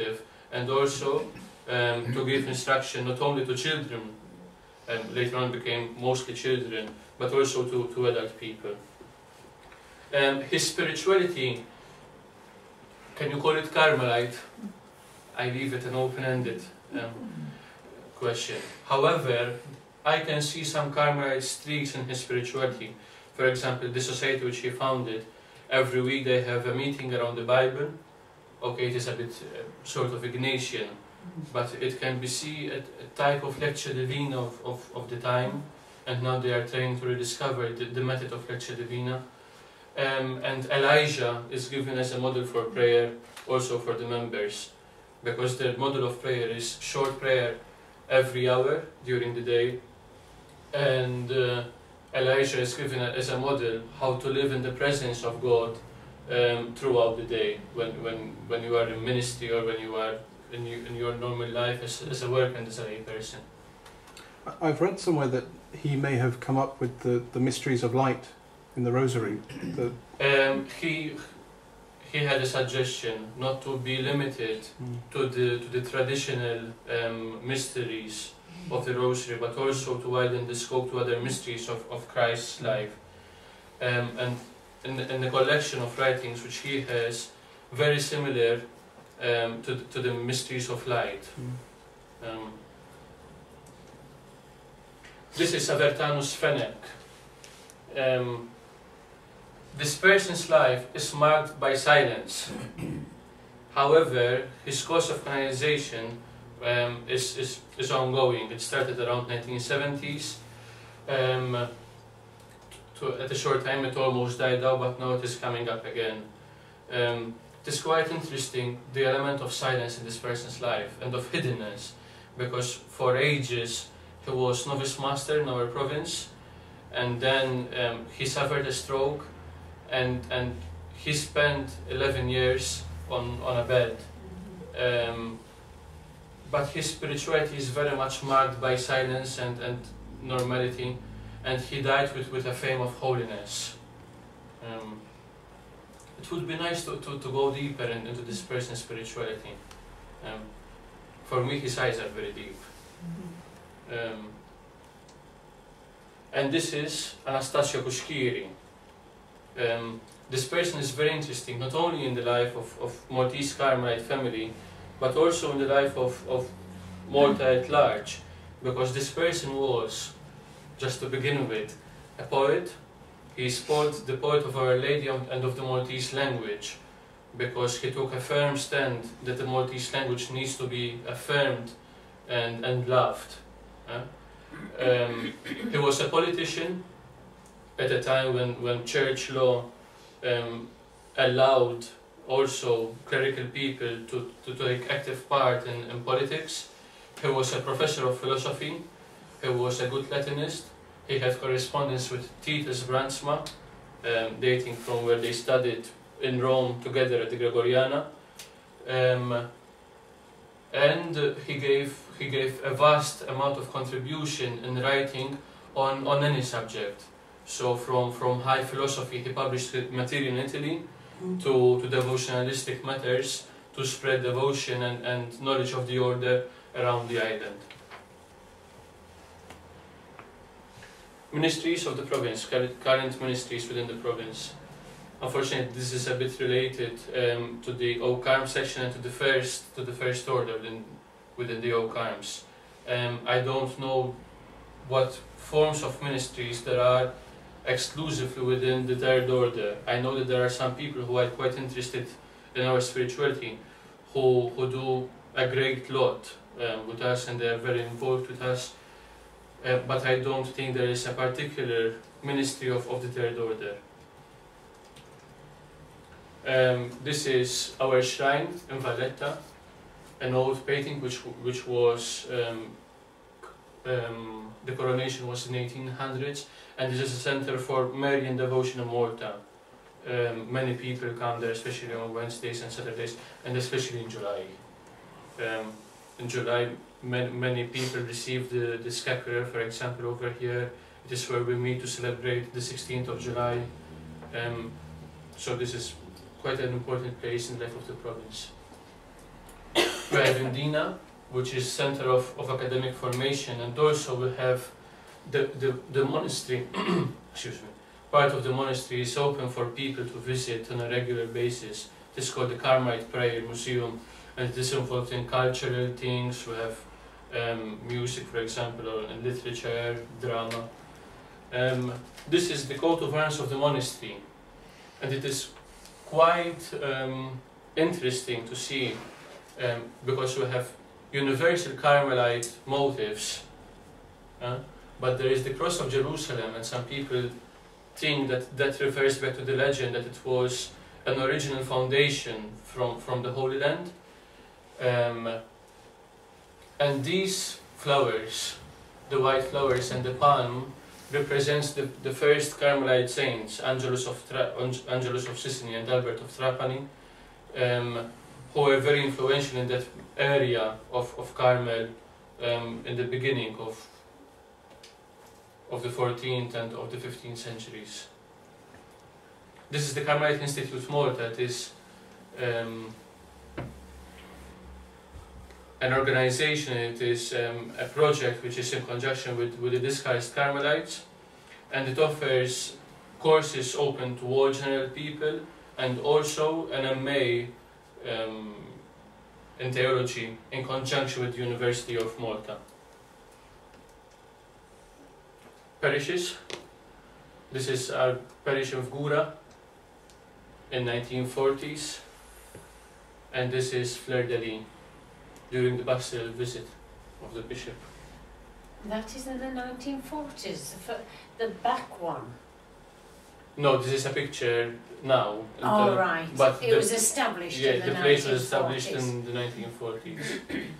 and also um, to give instruction not only to children, um, later on became mostly children, but also to, to adult people. Um, his spirituality, can you call it Carmelite? I leave it an open-ended um, question. However, I can see some Carmelite streaks in his spirituality. For example, the society which he founded, every week they have a meeting around the Bible. Okay, it is a bit uh, sort of Ignatian, but it can be seen a, a type of lecture divina of, of, of the time, and now they are trying to rediscover the, the method of lecture divina. Um, and Elijah is given as a model for prayer, also for the members, because the model of prayer is short prayer every hour during the day, and uh, Elijah is given a, as a model how to live in the presence of God um, throughout the day, when, when, when you are in ministry or when you are in, you, in your normal life as, as a worker and as a lay person.
I've read somewhere that he may have come up with the, the mysteries of light in the Rosary. The
Um, he he had a suggestion not to be limited
mm.
to the to the traditional um, mysteries of the Rosary, but also to widen the scope to other mysteries of, of Christ's life. Um, and in the, in the collection of writings which he has, very similar um, to, the, to the mysteries of light.
Mm.
Um, this is Avertanus Fenech. Um, This person's life is marked by silence. However, his course of canonization um, is, is, is ongoing. It started around nineteen seventies. Um, to, at a short time it almost died out, but now it is coming up again. Um, it is quite interesting, the element of silence in this person's life and of hiddenness, because for ages he was novice master in our province, and then um, he suffered a stroke. And, and he spent eleven years on, on a bed. Um, but his spirituality is very much marked by silence and, and normality, and he died with, with a fame of holiness. Um, it would be nice to, to, to go deeper in, into this person's spirituality. Um, for me, his eyes are very deep. Um, and this is Anastasia Kushkiri. Um, this person is very interesting, not only in the life of, of Maltese Carmelite family, but also in the life of, of Malta at large, because this person was, just to begin with, a poet. He is called the poet of Our Lady and of the Maltese language, because he took a firm stand that the Maltese language needs to be affirmed and, and loved. Uh? Um, he was a politician at a time when, when church law um, allowed also clerical people to, to take active part in, in politics. He was a professor of philosophy, he was a good Latinist, he had correspondence with Titus Brandsma, um, dating from where they studied in Rome together at the Gregoriana. Um, and uh, he gave, he gave a vast amount of contribution in writing on, on any subject. So from, from high philosophy, he published material in Italy, to, to devotionalistic matters, to spread devotion and, and knowledge of the order around the island. Ministries of the province, current ministries within the province. Unfortunately, this is a bit related um, to the O Carm section and to the first, to the first order within, within the O Carms. Um, I don't know what forms of ministries there are exclusively within the third order. I know that there are some people who are quite interested in our spirituality, who, who do a great lot um, with us, and they are very involved with us, uh, but I don't think there is a particular ministry of, of the third order. Um, this is our shrine in Valletta, an old painting which, which was um, um, the coronation was in eighteen hundreds, and this is a center for Marian devotion in Malta. Um, many people come there, especially on Wednesdays and Saturdays, and especially in July. Um, in July, many, many people receive the, the scapular, for example, over here. It is where we meet to celebrate the sixteenth of July. Um, so this is quite an important place in the life of the province. We have Indina, which is center of, of academic formation, and also we have the, the, the monastery, excuse me, part of the monastery is open for people to visit on a regular basis. It's called the Carmelite Prayer Museum, and it is involved in cultural things. We have um, music, for example, or in literature, drama. Um, this is the coat of arms of the monastery, and it is quite um, interesting to see, um, because we have universal Carmelite motifs, uh, but there is the cross of Jerusalem, and some people think that that refers back to the legend that it was an original foundation from, from the Holy Land. Um, and these flowers, the white flowers and the palm, represents the, the first Carmelite saints, Angelus of, Tra Angelus of Sicily and Albert of Trapani, um, who were very influential in that area of, of Carmel um, in the beginning of, of the fourteenth and of the fifteenth centuries. This is the Carmelite Institute Malta. It is um, an organization, it is um, a project which is in conjunction with, with the Disguised Carmelites, and it offers courses open to all general people, and also an M A um, in theology in conjunction with the University of Malta. Parishes. This is our parish of Gura in nineteen forties, and this is Fleur de Lis during the pastoral visit of the bishop.
That is in the nineteen forties, the, the back one.
No, this is a picture now.
Oh, right.
But
it
the,
was established
yeah,
in the,
the place was established
nineteen forties.
in the nineteen forties.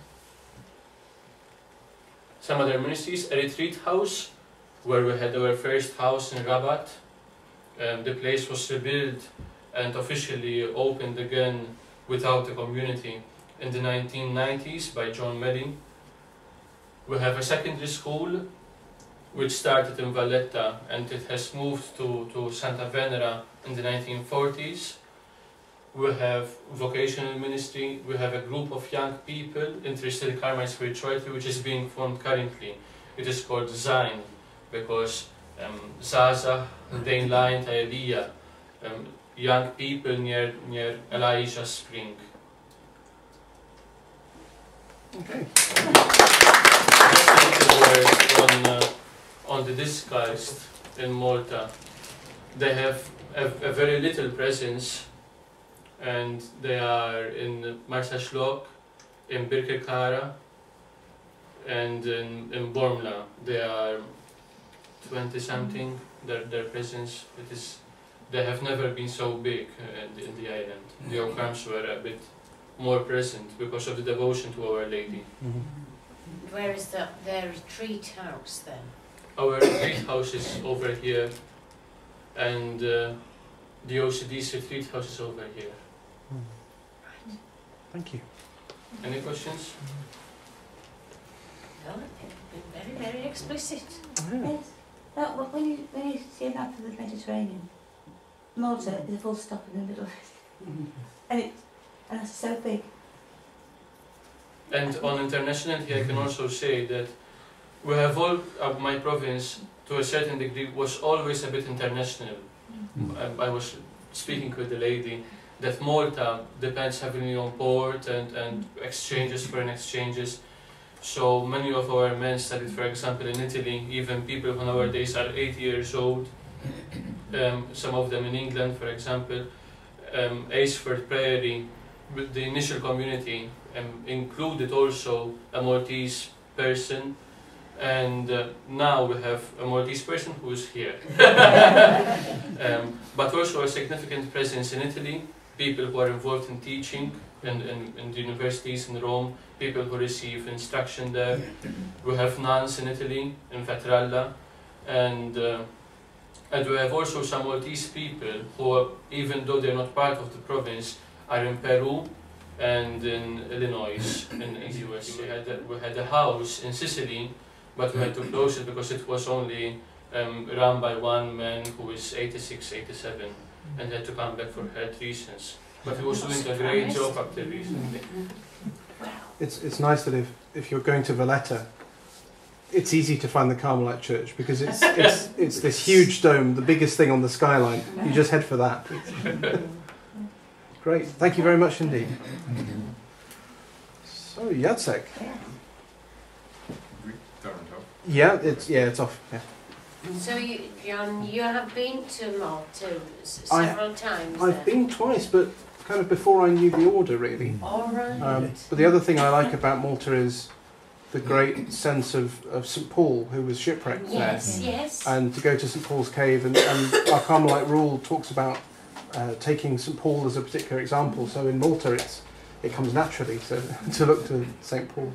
Some other ministries, a retreat house, where we had our first house in Rabat. Um, the place was rebuilt and officially opened again without the community in the nineteen nineties by John Melling. We have a secondary school which started in Valletta, and it has moved to, to Santa Venera in the nineteen forties. We have vocational ministry. We have a group of young people interested in Carmelite spirituality which is being formed currently. It is called Zain, because um, Zaza, Dane Line, Taelia, um, young people near, near Elijah Spring.
Okay.
Just a word on, uh, on the Disguised in Malta. They have a, a very little presence, and they are in Marsashlok, in Birkirkara, and in, in Bormla. They are twenty something, their, their presence. It is, they have never been so big uh, in, the, in the island. The Okams were a bit more present because of the devotion to Our Lady.
Mm-hmm.
Where is the, their retreat house then?
Our retreat house is over here, and uh, the O C D's retreat house is over here.
Right.
Thank you.
Any questions?
No, they've been very, very explicit.
Yes. No, but when you when you see a map of the Mediterranean, Malta is a full stop in the middle of it, and it and it's so big.
And on internationality, I can also say that we have all, uh, my province, to a certain degree, was always a bit international.
Mm.
I, I was speaking with the lady that Malta depends heavily on port and, and exchanges, foreign exchanges. So many of our men studied, for example, in Italy, even people who nowadays are eighty years old, um, some of them in England, for example. Um, Aceford Priory, with the initial community, um, included also a Maltese person, and uh, now we have a Maltese person who is here. um, but also a significant presence in Italy, people who are involved in teaching in, in, in the universities in Rome, people who receive instruction there. We have nuns in Italy, in Vetralla, and, uh, and we have also some Maltese people who, are, even though they're not part of the province, are in Peru and in Illinois, in the U S. We had, a, we had a house in Sicily, but we had to close it because it was only um, run by one man who is eighty-six, eighty-seven, and had to come back for health reasons. But he was doing a great job up there recently.
Wow.
it's it's nice that if if you're going to Valletta, it's easy to find the Carmelite church because it's it's it's this huge dome, the biggest thing on the skyline. You just head for that. Great, thank you very much indeed. So Jacek. Yeah, it's yeah, it's off. Yeah.
So, you, John, you have been to Malta s- several times.
I've
then?
been twice, but kind of before I knew the order, really.
All right.
Um, but the other thing I like about Malta is the great sense of, of Saint Paul, who was shipwrecked
Yes,
there.
yes.
And to go to Saint Paul's cave, and, and our Carmelite rule talks about uh, taking Saint Paul as a particular example. So in Malta, it's it comes naturally to to look to Saint Paul.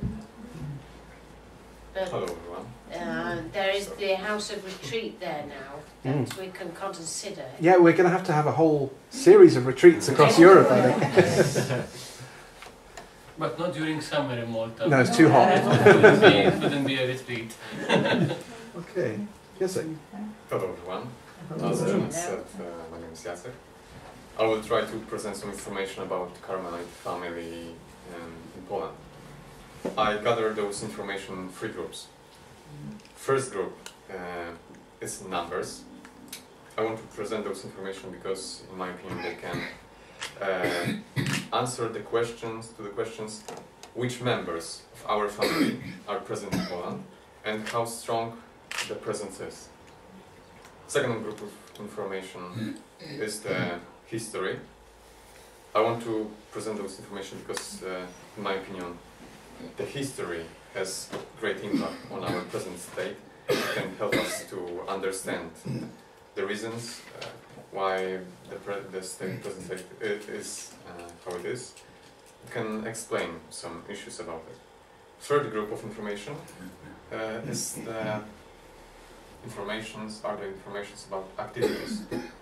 But,
Hello everyone.
uh, there is the house of retreat there now that
Mm.
we can consider.
Yeah, we're going to have to have a whole series of retreats across Europe, I think.
But not during summer in Malta.
No, it's too hot.
It wouldn't be, it wouldn't be a retreat.
Okay. Yes, sir.
Hello everyone. As John said, uh, my name is Jacek. I will try to present some information about Carmelite family um, in Poland. I gathered those information in three groups. First group uh, is numbers. I want to present those information because, in my opinion, they can uh, answer the questions to the questions: which members of our family are present in Poland, and how strong the presence is. Second group of information is the history. I want to present those information because, uh, in my opinion, the history has great impact on our present state. It can help us to understand the reasons uh, why the, pre the state, present state it is uh, how it is. It can explain some issues about it. Third group of information uh, is the informations are the informations about activities.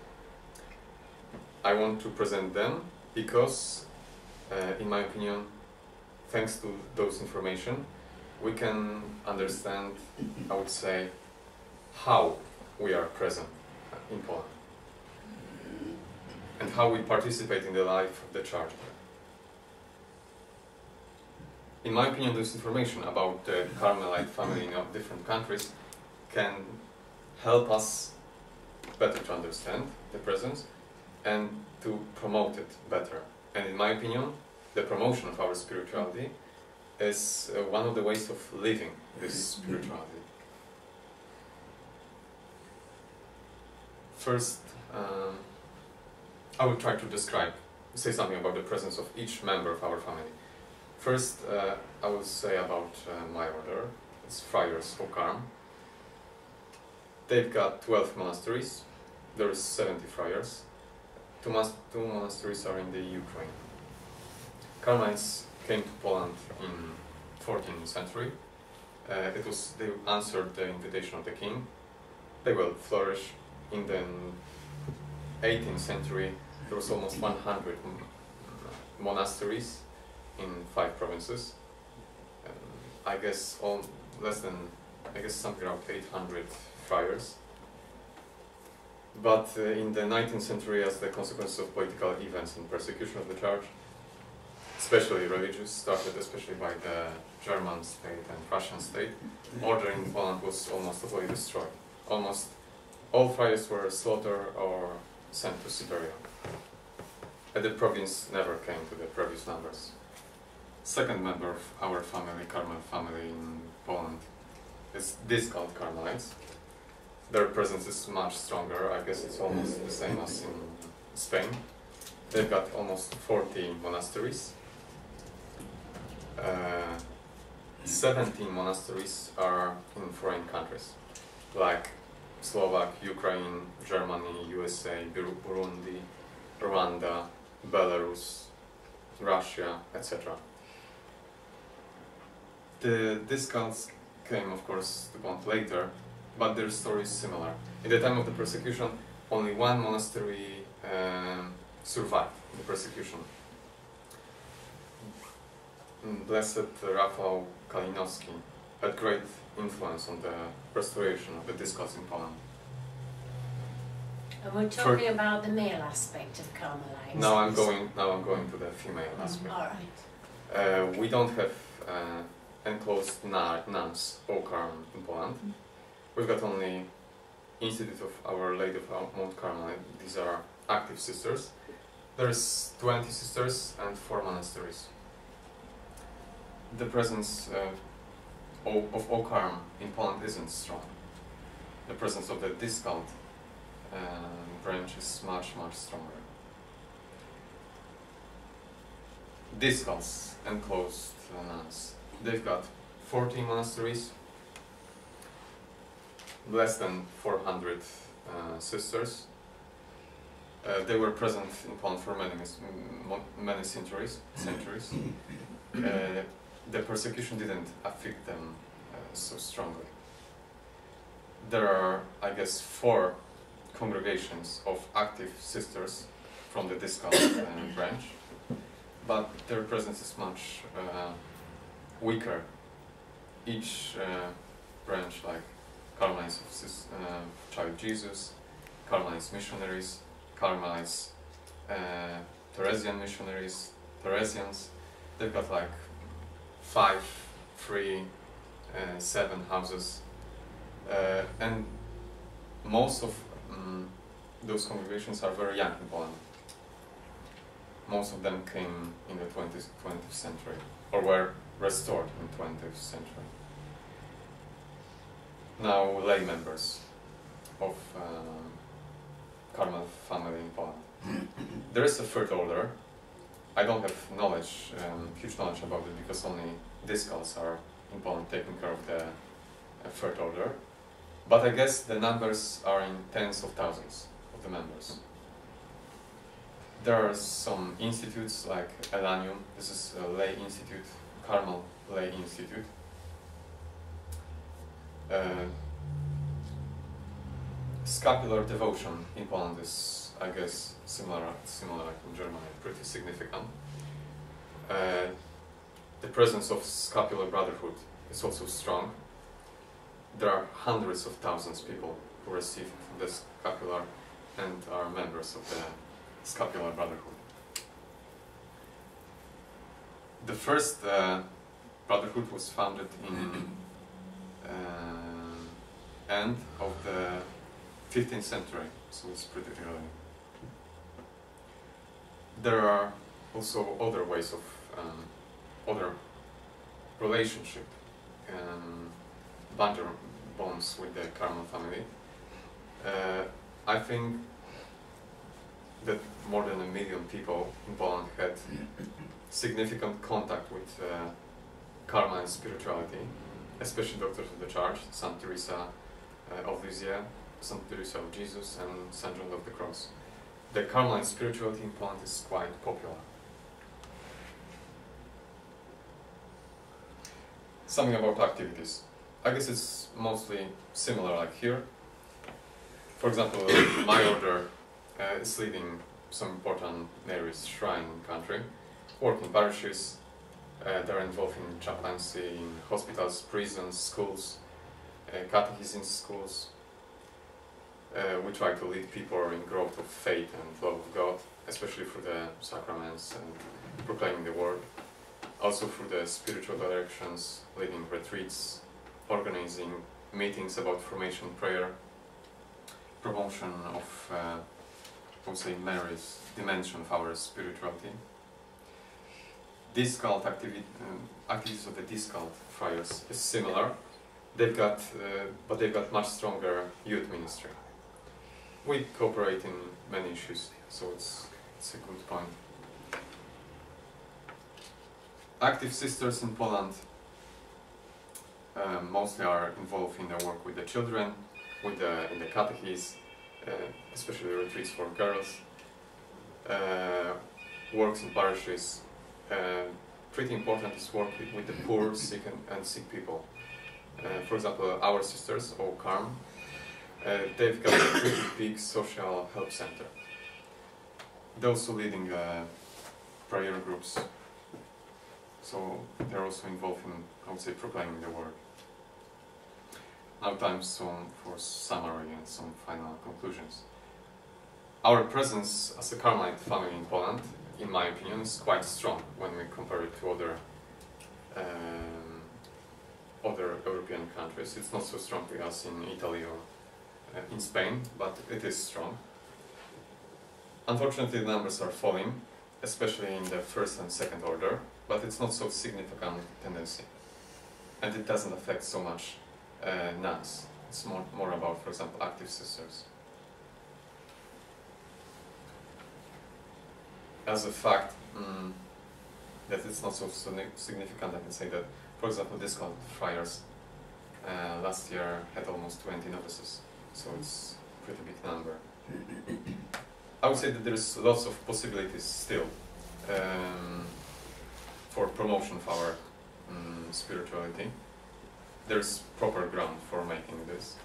I want to present them because, uh, in my opinion, thanks to those information, we can understand, I would say, how we are present in Poland and how we participate in the life of the church. In my opinion, this information about the Carmelite family in different countries can help us better to understand the presence and to promote it better. And in my opinion, the promotion of our spirituality is uh, one of the ways of living this spirituality. First, um, I will try to describe, say something about the presence of each member of our family. First, uh, I will say about uh, my order. It's Friars of Carmel. They've got twelve monasteries. There is seventy friars. Two, two monasteries are in the Ukraine. Carmelites came to Poland in fourteenth century. Uh, it was they answered the invitation of the king. They will flourish. In the eighteenth century, there was almost one hundred monasteries in five provinces. Um, I guess all less than I guess something around eight hundred friars. But uh, in the nineteenth century, as the consequence of political events and persecution of the church, especially religious, started especially by the German state and Russian state, order in Poland was almost totally destroyed. Almost all friars were slaughtered or sent to Siberia. And the province never came to the previous numbers. Second member of our family, Carmel family in Poland, is this called Carmelites. Their presence is much stronger. I guess it's almost the same as in Spain. They've got almost forty monasteries. Uh, seventeen monasteries are in foreign countries, like Slovak, Ukraine, Germany, U S A, Burundi, Rwanda, Belarus, Russia, et cetera. The discounts came, of course, to Poland later, but their story is similar. In the time of the persecution, only one monastery um, survived the persecution. Blessed Rafał Kalinowski had great influence on the restoration of the discounts in Poland.
And we're talking about the male aspect of Carmelites.
Now I'm going. Now I'm going to the female aspect.
All right.
Uh, we don't have uh, enclosed nuns or Carm in Poland. We've got only Institute of Our Lady of Mount Carmel. These are active sisters. There's twenty sisters and four monasteries. The presence uh, of O Carm in Poland isn't strong. The presence of the discount uh, branch is much, much stronger. Discalts enclosed nuns. They've got fourteen monasteries, less than four hundred uh, sisters. Uh, they were present in Poland for many, many centuries. centuries. Uh, the persecution didn't affect them uh, so strongly. There are, I guess, four congregations of active sisters from the Discount uh, branch, but their presence is much uh, weaker. Each uh, branch, like Carmelites of Sis uh, Child Jesus, Carmelites missionaries, Carmelites uh, Theresian missionaries, Theresians, they've got like five, three, uh, seven houses, uh, and most of um, those congregations are very young in Poland. Most of them came in the twentieth, twentieth century, or were restored in the twentieth century. Now, lay members of uh, Carmelite family in Poland. There is a third order. I don't have knowledge, um, huge knowledge about it, because only Discalts are in Poland taking care of the uh, third order. But I guess the numbers are in tens of thousands of the members. There are some institutes like Elanium. This is a lay institute, Carmel Lay Institute. Uh, scapular devotion in Poland is, I guess, similar, similar like in Germany, pretty significant. Uh, the presence of scapular brotherhood is also strong. There are hundreds of thousands of people who receive the scapular and are members of the scapular brotherhood. The first uh, brotherhood was founded in uh, end of the fifteenth century, so it's pretty early. There are also other ways of um, other relationship, um, bond bonds with the Carmel family. Uh, I think that more than a million people in Poland had significant contact with uh, Carmelite spirituality, especially doctors of the Church, Saint Teresa uh, of Lisieux, Saint Teresa of Jesus, and Saint John of the Cross. The Carmelite spirituality in Poland is quite popular. Something about activities. I guess it's mostly similar like here. For example, my order uh, is leading some important Mary's shrine in the country, work in parishes. Uh, they're involved in chaplaincy in hospitals, prisons, schools, uh, catechism schools. Uh, we try to lead people in growth of faith and love of God, especially through the sacraments and proclaiming the word. Also through the spiritual directions, leading retreats, organizing meetings about formation prayer, promotion of, uh, I would say, Mary's dimension of our spirituality. Discalt activi um, activities of the Discalt Friars is similar. They've got, uh, but they've got much stronger youth ministry. We cooperate in many issues, so it's it's a good point. Active sisters in Poland uh, mostly are involved in the work with the children, with the in the catechism, uh, especially retreats for girls. Uh, works in parishes. Uh, pretty important is work with, with the poor, sick and, and sick people. Uh, for example, our sisters, O Carm, uh, they've got a pretty big social help center. They're also leading uh, prayer groups, so they're also involved in, I would say, proclaiming the word. Now time some for summary and some final conclusions. Our presence as a Carmelite family in Poland in my opinion, is quite strong when we compare it to other um, other European countries. It's not so strong with us in Italy or uh, in Spain, but it is strong. Unfortunately, the numbers are falling, especially in the first and second order, but it's not so significant tendency. And it doesn't affect so much uh, nuns. It's more, more about, for example, active sisters. As a fact mm, that it's not so significant, I can say that, for example, this called Friars uh, last year had almost twenty novices, so it's a pretty big number. I would say that there's lots of possibilities still um, for promotion of our um, spirituality. There's proper ground for making this.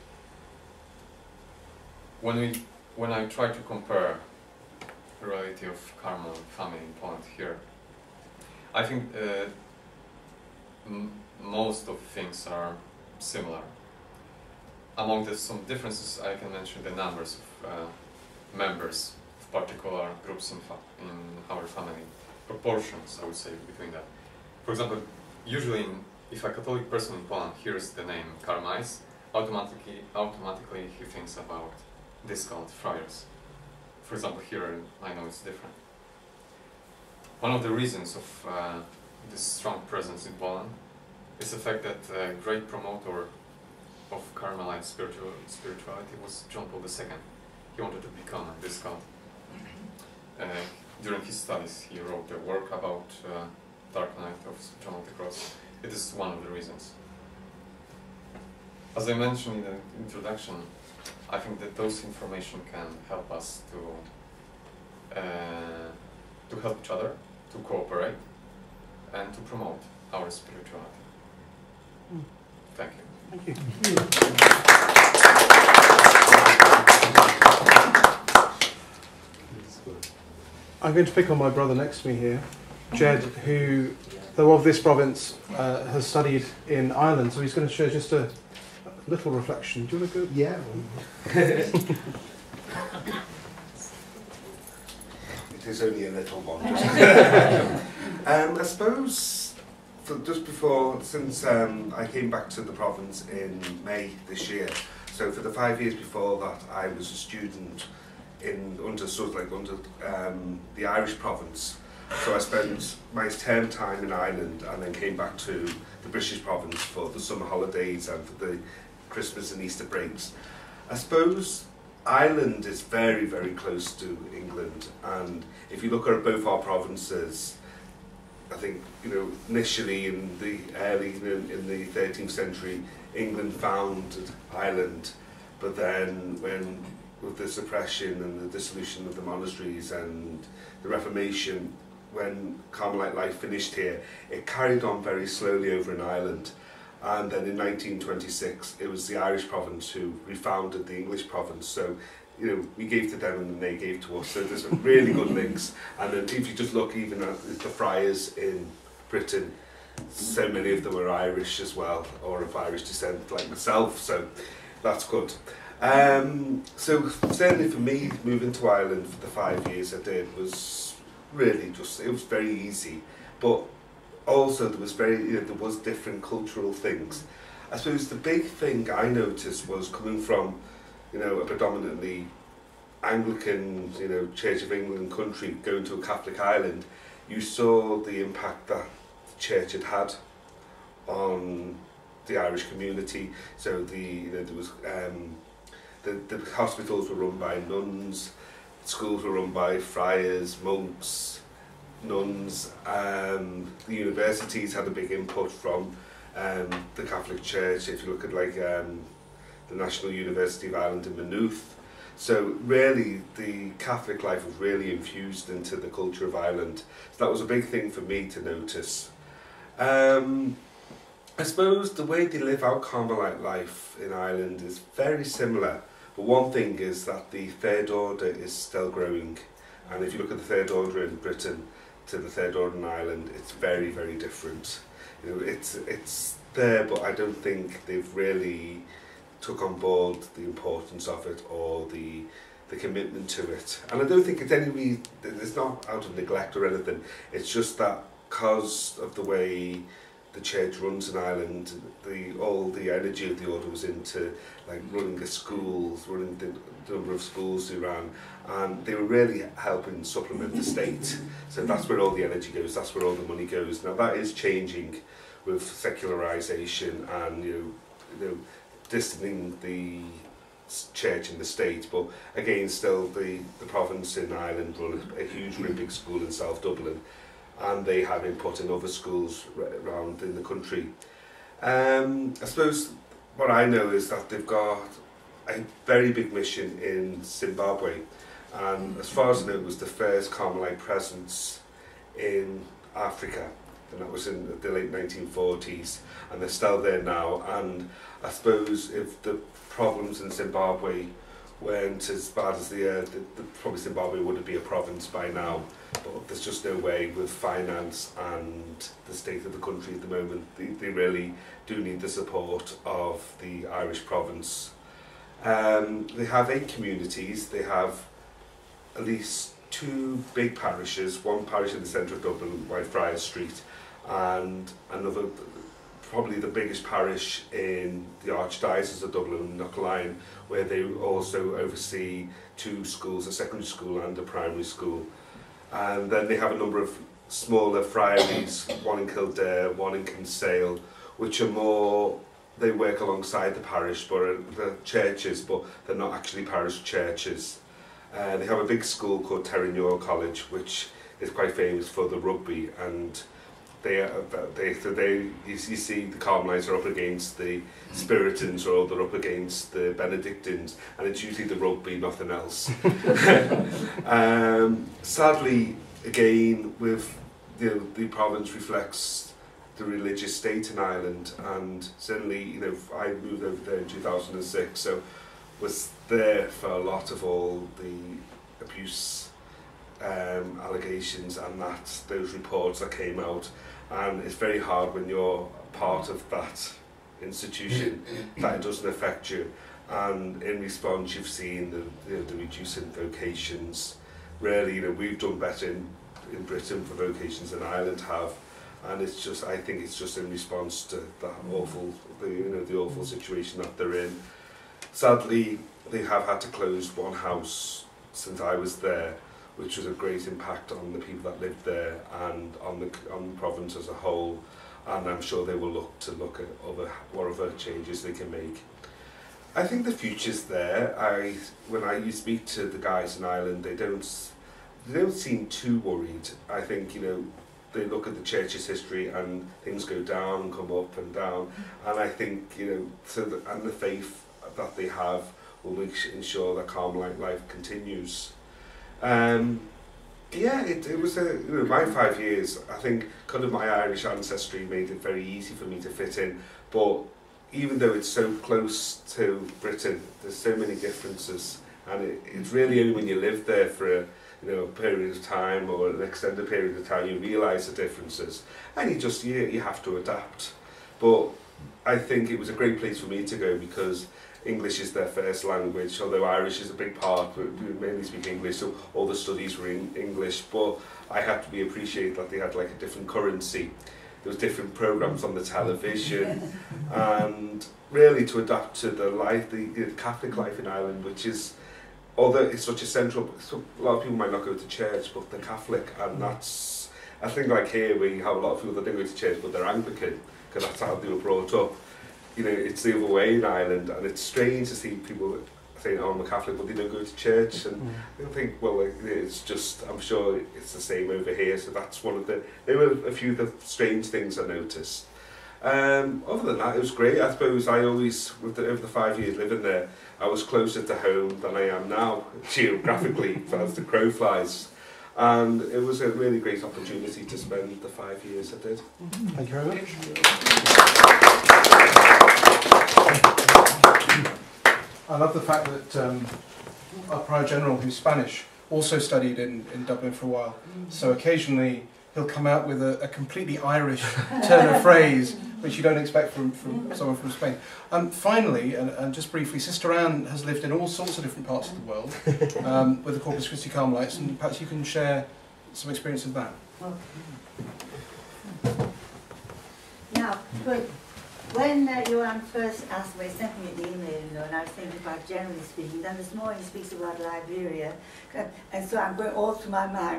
When we, when I try to compare the reality of Carmel family in Poland here, I think uh, m most of things are similar. Among the some differences, I can mention the numbers of uh, members of particular groups in, fa in our family, proportions, I would say, between that. For example, usually in, if a Catholic person in Poland hears the name Carmelites, automatically, automatically he thinks about this called Friars. For example, here I know it's different. One of the reasons of uh, this strong presence in Poland is the fact that a great promoter of Carmelite spiritual, spirituality was John Paul the Second. He wanted to become a viscount. Uh, during his studies, he wrote a work about uh, Dark Night of John of the Cross. It is one of the reasons. As I mentioned in the introduction, I think that those information can help us to uh, to help each other, to cooperate, and to promote our spirituality. Mm. Thank you.
Thank you. I'm going to pick on my brother next to me here, Jed, who, though of this province, uh, has studied in Ireland, so he's going to share just a little reflection. Do you want to go?
Yeah. It is only a little one. um, I suppose, so just before, since um, I came back to the province in May this year, so for the five years before that, I was a student in under sort of like under um, the Irish province. So I spent my term time in Ireland and then came back to the British province for the summer holidays and for the Christmas and Easter breaks. I suppose Ireland is very, very close to England, and if you look at both our provinces, I think, you know, initially in the early, in, in the thirteenth century, England founded Ireland, but then when, with the suppression and the dissolution of the monasteries and the Reformation, when Carmelite life finished here, it carried on very slowly over in Ireland. And then in nineteen twenty-six, it was the Irish province who refounded the English province. So, you know, we gave to them and then they gave to us. So there's really good links. And then if you just look even at the Friars in Britain, so many of them are Irish as well, or of Irish descent like myself. So that's good. Um, so certainly for me, moving to Ireland for the five years I did was really just, it was very easy. But also there was very, you know, there was different cultural things. I suppose the big thing I noticed was coming from, you know, a predominantly Anglican, you know, Church of England country, going to a Catholic island, you saw the impact that the church had had on the Irish community. So the, you know, there was um, the, the hospitals were run by nuns, schools were run by friars, monks, nuns. Um, the universities had a big input from um, the Catholic Church. If you look at like um, the National University of Ireland in Maynooth. So really the Catholic life was really infused into the culture of Ireland. So that was a big thing for me to notice. Um, I suppose the way they live out Carmelite life in Ireland is very similar. But one thing is that the Third Order is still growing. And if you look at the Third Order in Britain to the Third Order in Ireland, it's very, very different. You know, it's, it's there, but I don't think they've really took on board the importance of it or the the commitment to it. And I don't think it's any, it's not out of neglect or anything, it's just that because of the way the church runs in Ireland, the all the energy of the order was into like running the schools, running the number of schools they ran, and they were really helping supplement the state. So that's where all the energy goes, that's where all the money goes. Now that is changing with secularisation and you know, you know distancing the church and the state, but again still the, the province in Ireland run a, a huge great big school in South Dublin, and they have input in other schools around in the country. Um, I suppose what I know is that they've got a very big mission in Zimbabwe, and as far as I know it was the first Carmelite presence in Africa, and that was in the late nineteen forties, and they're still there now. And I suppose if the problems in Zimbabwe weren't as bad as they are, the, the, probably Zimbabwe wouldn't be a province by now. But there's just no way with finance and the state of the country at the moment. They, they really do need the support of the Irish province. Um, they have eight communities. They have at least two big parishes, one parish in the centre of Dublin, by Friars Street, and another, probably the biggest parish in the Archdiocese of Dublin, Knockline, where they also oversee two schools, a secondary school and a primary school. And then they have a number of smaller friaries, one in Kildare, one in Kinsale, which are more, they work alongside the parish, but are the churches, but they're not actually parish churches. Uh, they have a big school called Terranure College, which is quite famous for the rugby, and they, are, they, so they you, you see the Carmelites are up against the Spiritans, or they're up against the Benedictines, and it's usually the rugby, nothing else. um, sadly, again, with the, the province reflects the religious state in Ireland, and certainly, you know, I moved over there in two thousand six, so was there for a lot of all the abuse um, allegations and that those reports that came out, and it's very hard when you're part of that institution that it doesn't affect you. And in response, you've seen the, you know, the reducing vocations. Really, you know, we've done better in, in Britain for vocations than Ireland have, and it's just, I think it's just in response to that awful, the, you know, the awful situation that they're in. Sadly, they have had to close one house since I was there, which was a great impact on the people that lived there and on the on the province as a whole. And I'm sure they will look to look at other what other changes they can make. I think the future's there. I when I you speak to the guys in Ireland, they don't they don't seem too worried. I think, you know, they look at the church's history and things go down, come up and down, and I think, you know, so the, and the faith that they have will make ensure that Carmelite life continues. Um, yeah, it, it was a, you know, my five years, I think, because of my Irish ancestry, made it very easy for me to fit in, but even though it's so close to Britain, there's so many differences, and it, it's really only when you live there for a, you know, a period of time or an extended period of time you realise the differences, and you just, you, you have to adapt. But I think it was a great place for me to go because English is their first language, although Irish is a big part, but we mainly speak English, so all the studies were in English, but I had to be appreciate that they had like a different currency. There was different programs on the television, and really to adapt to the life, the, the Catholic life in Ireland, which is, although it's such a central, so a lot of people might not go to church, but they're Catholic, and that's, I think like here where you have a lot of people that don't go to church, but they're Anglican, because that's how they were brought up. You know, it's the other way in Ireland, and it's strange to see people saying, oh, I'm a Catholic, but they don't go to church, and mm. I think, well, like, it's just, I'm sure it's the same over here, so that's one of the, there were a few of the strange things I noticed. Um, other than that, it was great. I suppose I always, with the, over the five years living there, I was closer to home than I am now, geographically, as the crow flies. And it was a really great opportunity to spend the five years I did.
Thank you very much. I love the fact that um, our Prior General, who's Spanish, also studied in, in Dublin for a while. So occasionally he'll come out with a, a completely Irish turn of phrase, which you don't expect from, from someone from Spain. Um, finally, and, and just briefly, Sister Anne has lived in all sorts of different parts of the world um, with the Corpus Christi Carmelites, and perhaps you can share some experience of that.
Now, but when uh, Joanne first asked me, sent me an email, you know, and I was thinking about generally speaking, then this morning he speaks about Liberia, and so I'm going all through my mind.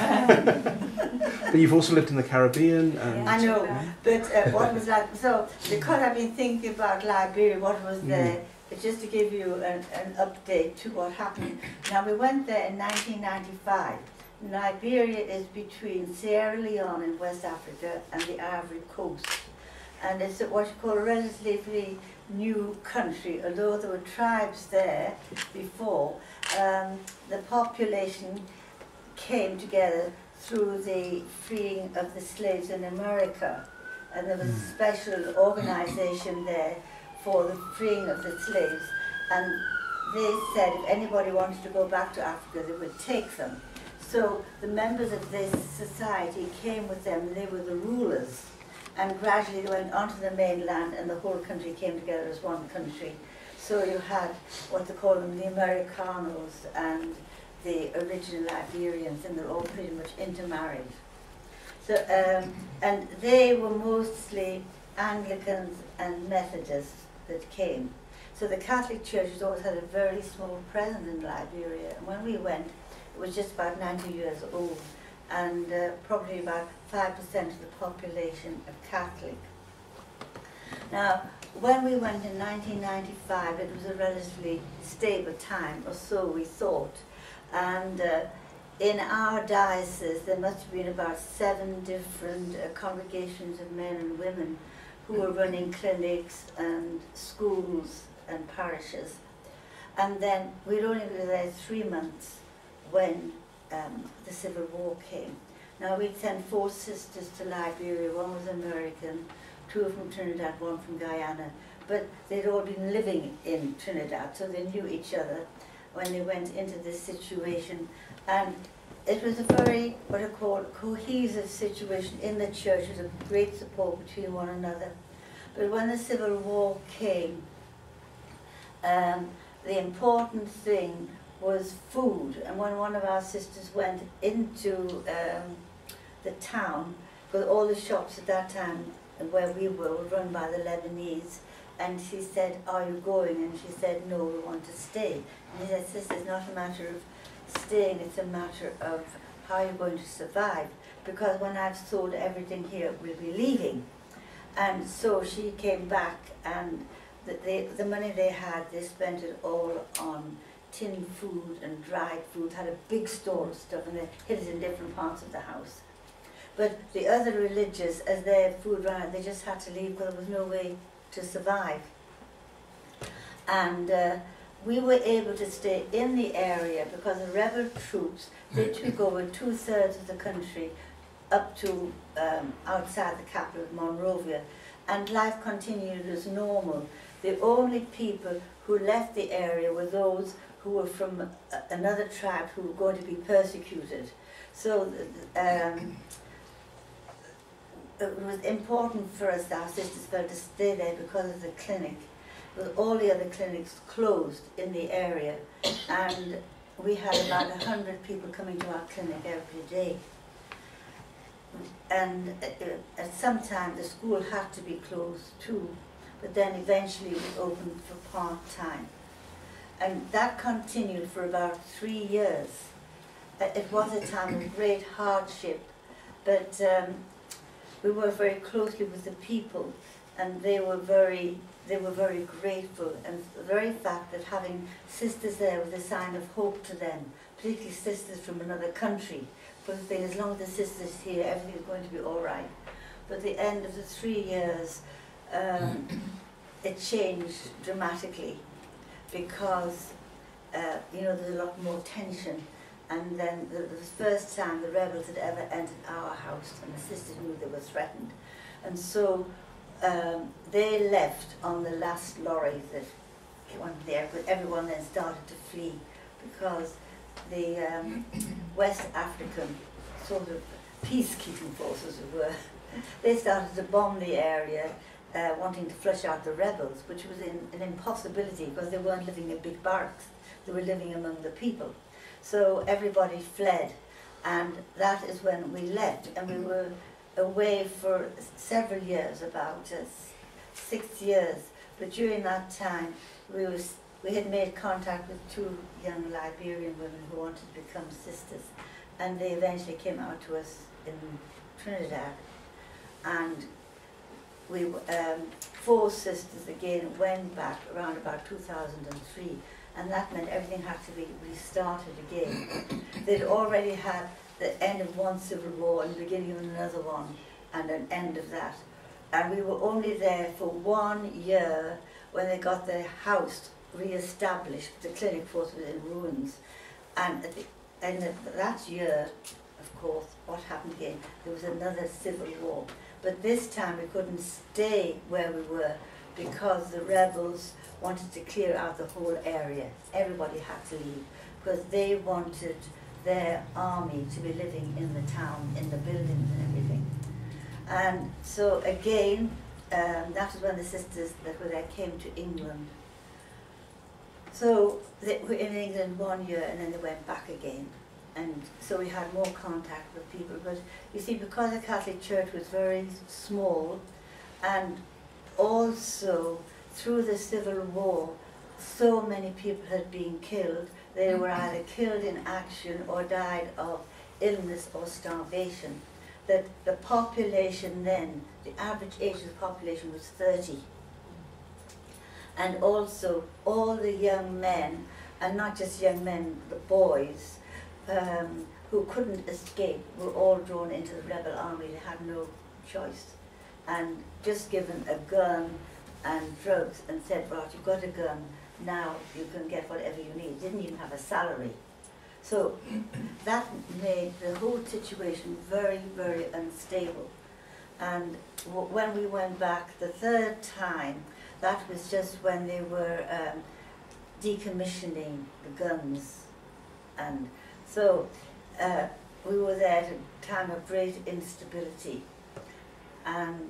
But you've also lived in the Caribbean. And
I know, but uh, what was that? So, because I've been thinking about Liberia, what was there, mm. just to give you an, an update to what happened. Now, we went there in nineteen ninety-five. Liberia is between Sierra Leone in West Africa and the Ivory Coast. And it's what you call a relatively new country, although there were tribes there before. Um, the population came together through the freeing of the slaves in America. And there was a special organization there for the freeing of the slaves. And they said if anybody wanted to go back to Africa, they would take them. So the members of this society came with them, and they were the rulers. And gradually they went onto the mainland, and the whole country came together as one country. So you had what they call them the Americanos and the original Liberians, and they're all pretty much intermarried. So, um, and they were mostly Anglicans and Methodists that came. So the Catholic Church has always had a very small presence in Liberia. And when we went, it was just about ninety years old, and uh, probably about five percent of the population are Catholic. Now, when we went in nineteen ninety-five, it was a relatively stable time, or so we thought. And uh, in our diocese, there must have been about seven different uh, congregations of men and women who were running clinics and schools and parishes. And then we'd only been there three months when um, the Civil War came. Now, we'd sent four sisters to Liberia. One was American, two from Trinidad, one from Guyana. But they'd all been living in Trinidad, so they knew each other when they went into this situation. And it was a very, what I call, cohesive situation in the church. There was a great support between one another. But when the Civil War came, um, the important thing was food. And when one of our sisters went into um, the town, because all the shops at that time where we were were run by the Lebanese, and she said, "Are you going?" And she said, "No, we want to stay." And he said, "Sister, it's not a matter of staying, it's a matter of how you're going to survive, because when I've sold everything here, we'll be leaving." And so she came back, and the, they, the money they had, they spent it all on tinned food and dried food, had a big store of stuff, and they hid it in different parts of the house. But the other religious, as their food ran out, they just had to leave because there was no way to survive. And uh, we were able to stay in the area because the rebel troops, they took over two-thirds of the country up to um, outside the capital of Monrovia, and life continued as normal. The only people who left the area were those who were from uh, another tribe who were going to be persecuted. So um, it was important for us, our sisters felt, to stay there because of the clinic. But all the other clinics closed in the area, and we had about a hundred people coming to our clinic every day. And uh, at some time the school had to be closed too, but then eventually it was opened for part-time. And that continued for about three years. It was a time of great hardship, but um, we worked very closely with the people, and they were very, they were very grateful. And the very fact that having sisters there was a sign of hope to them, particularly sisters from another country. But the thing, as long as the sisters here, everything is going to be all right. But at the end of the three years, um, it changed dramatically, because uh, you know, there's a lot more tension. And then the, the first time the rebels had ever entered our house, and the sisters knew they were threatened. And so um, they left on the last lorry that went there, but everyone then started to flee, because the um, West African sort of peacekeeping forces who were, they started to bomb the area, uh, wanting to flush out the rebels, which was in, an impossibility because they weren't living in big barracks, they were living among the people. So everybody fled, and that is when we left, and we were away for several years, about uh, six years. But during that time, we, was, we had made contact with two young Liberian women who wanted to become sisters, and they eventually came out to us in Trinidad. And we, um, four sisters again went back around about two thousand three, and that meant everything had to be restarted again. They'd already had the end of one civil war and the beginning of another one, and an end of that. And we were only there for one year when they got their house re-established. The clinic force was in ruins. And at the end of that year, of course, what happened again? There was another civil war. But this time we couldn't stay where we were because the rebels wanted to clear out the whole area. Everybody had to leave because they wanted their army to be living in the town, in the buildings and everything. And so again, um, that was when the sisters that were there came to England. So they were in England one year and then they went back again. And so we had more contact with people. But you see, because the Catholic Church was very small, and also through the Civil War, so many people had been killed. They were either killed in action or died of illness or starvation. That the population then, the average age of the population was thirty. And also all the young men, and not just young men, the boys, um, who couldn't escape, were all drawn into the rebel army. They had no choice. And just given a gun and drugs and said, right, you've got a gun, now you can get whatever you need. Didn't even have a salary. So that made the whole situation very, very unstable. And w when we went back the third time, that was just when they were um, decommissioning the guns. And so uh, we were there at a time of great instability. And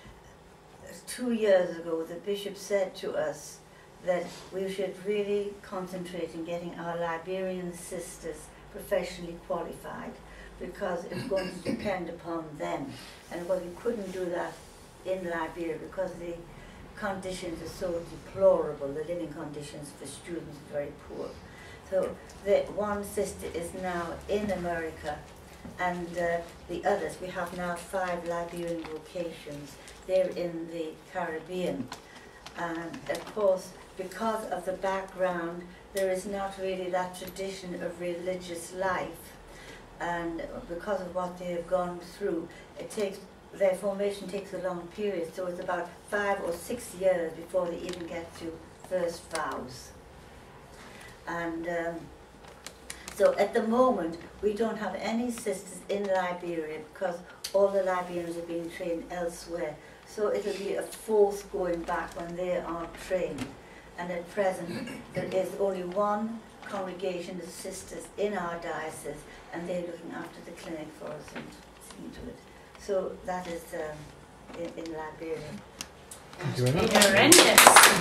two years ago, the bishop said to us that we should really concentrate in getting our Liberian sisters professionally qualified, because it's going to depend upon them. And well, we couldn't do that in Liberia because the conditions are so deplorable, the living conditions for students are very poor. So the one sister is now in America, and uh, the others, we have now five Liberian vocations. They're in the Caribbean. And of course, because of the background, there is not really that tradition of religious life. And because of what they have gone through, it takes, their formation takes a long period, so it's about five or six years before they even get to first vows. And um, so at the moment, we don't have any sisters in Liberia because all the Liberians are being trained elsewhere. So it'll be a fourth going back when they are trained. And at present, there is only one congregation of sisters in our diocese, and they're looking after the clinic for us and seeing to it. So that is um, in, in Liberia.
Thank you very much.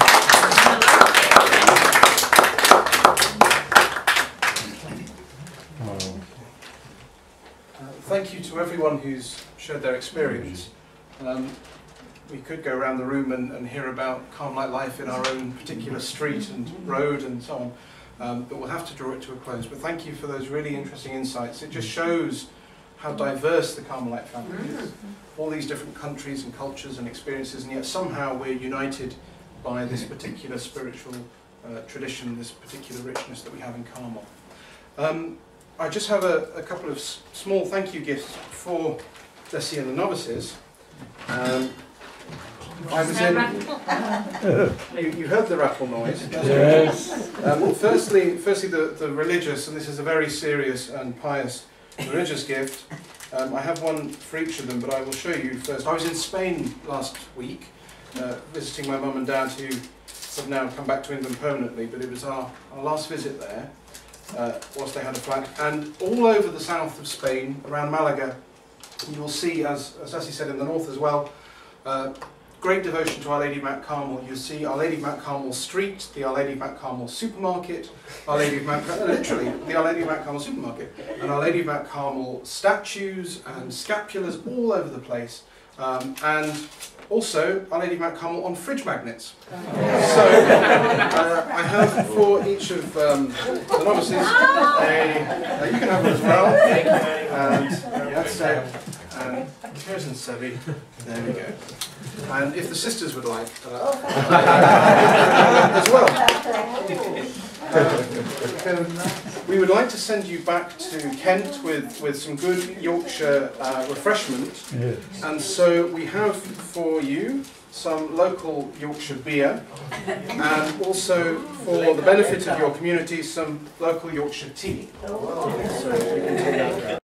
Uh, thank you to everyone who's shared their experience. Um, we could go around the room and, and hear about Carmelite life in our own particular street and road and so on, um, but we'll have to draw it to a close. But thank you for those really interesting insights. It just shows how diverse the Carmelite family is. All these different countries and cultures and experiences, and yet somehow we're united by this particular spiritual uh, tradition, this particular richness that we have in Carmel. Um, I just have a, a couple of s small thank you gifts for Desi and the novices. Um, I was in. you, you heard the rattle noise. Yes. Um, firstly, firstly the, the religious, and this is a very serious and pious religious gift. Um, I have one for each of them, but I will show you first. I was in Spain last week, uh, visiting my mum and dad, who have now come back to England permanently, but it was our, our last visit there, uh, whilst they had a flat. And all over the south of Spain, around Malaga, You will see, as, as Essie said, in the north as well, uh, great devotion to Our Lady of Mount Carmel. You'll see Our Lady of Mount Carmel Street, the Our Lady of Mount Carmel Supermarket, Our Lady of Mount Carmel, literally, the Our Lady of Mount Carmel Supermarket, and Our Lady of Mount Carmel statues and scapulars all over the place. Um, and also Our Lady of Mount Carmel on fridge magnets. So uh, I have for each of um, the novices a, uh, you can have one as well. And yeah, so, and here's in Sevi. There we go. And if the sisters would like uh, as well. We would like to send you back to Kent with, with some good Yorkshire uh, refreshment. Yes. And so we have for you some local Yorkshire beer, and also for the benefit of your community, some local Yorkshire tea. So we can take that.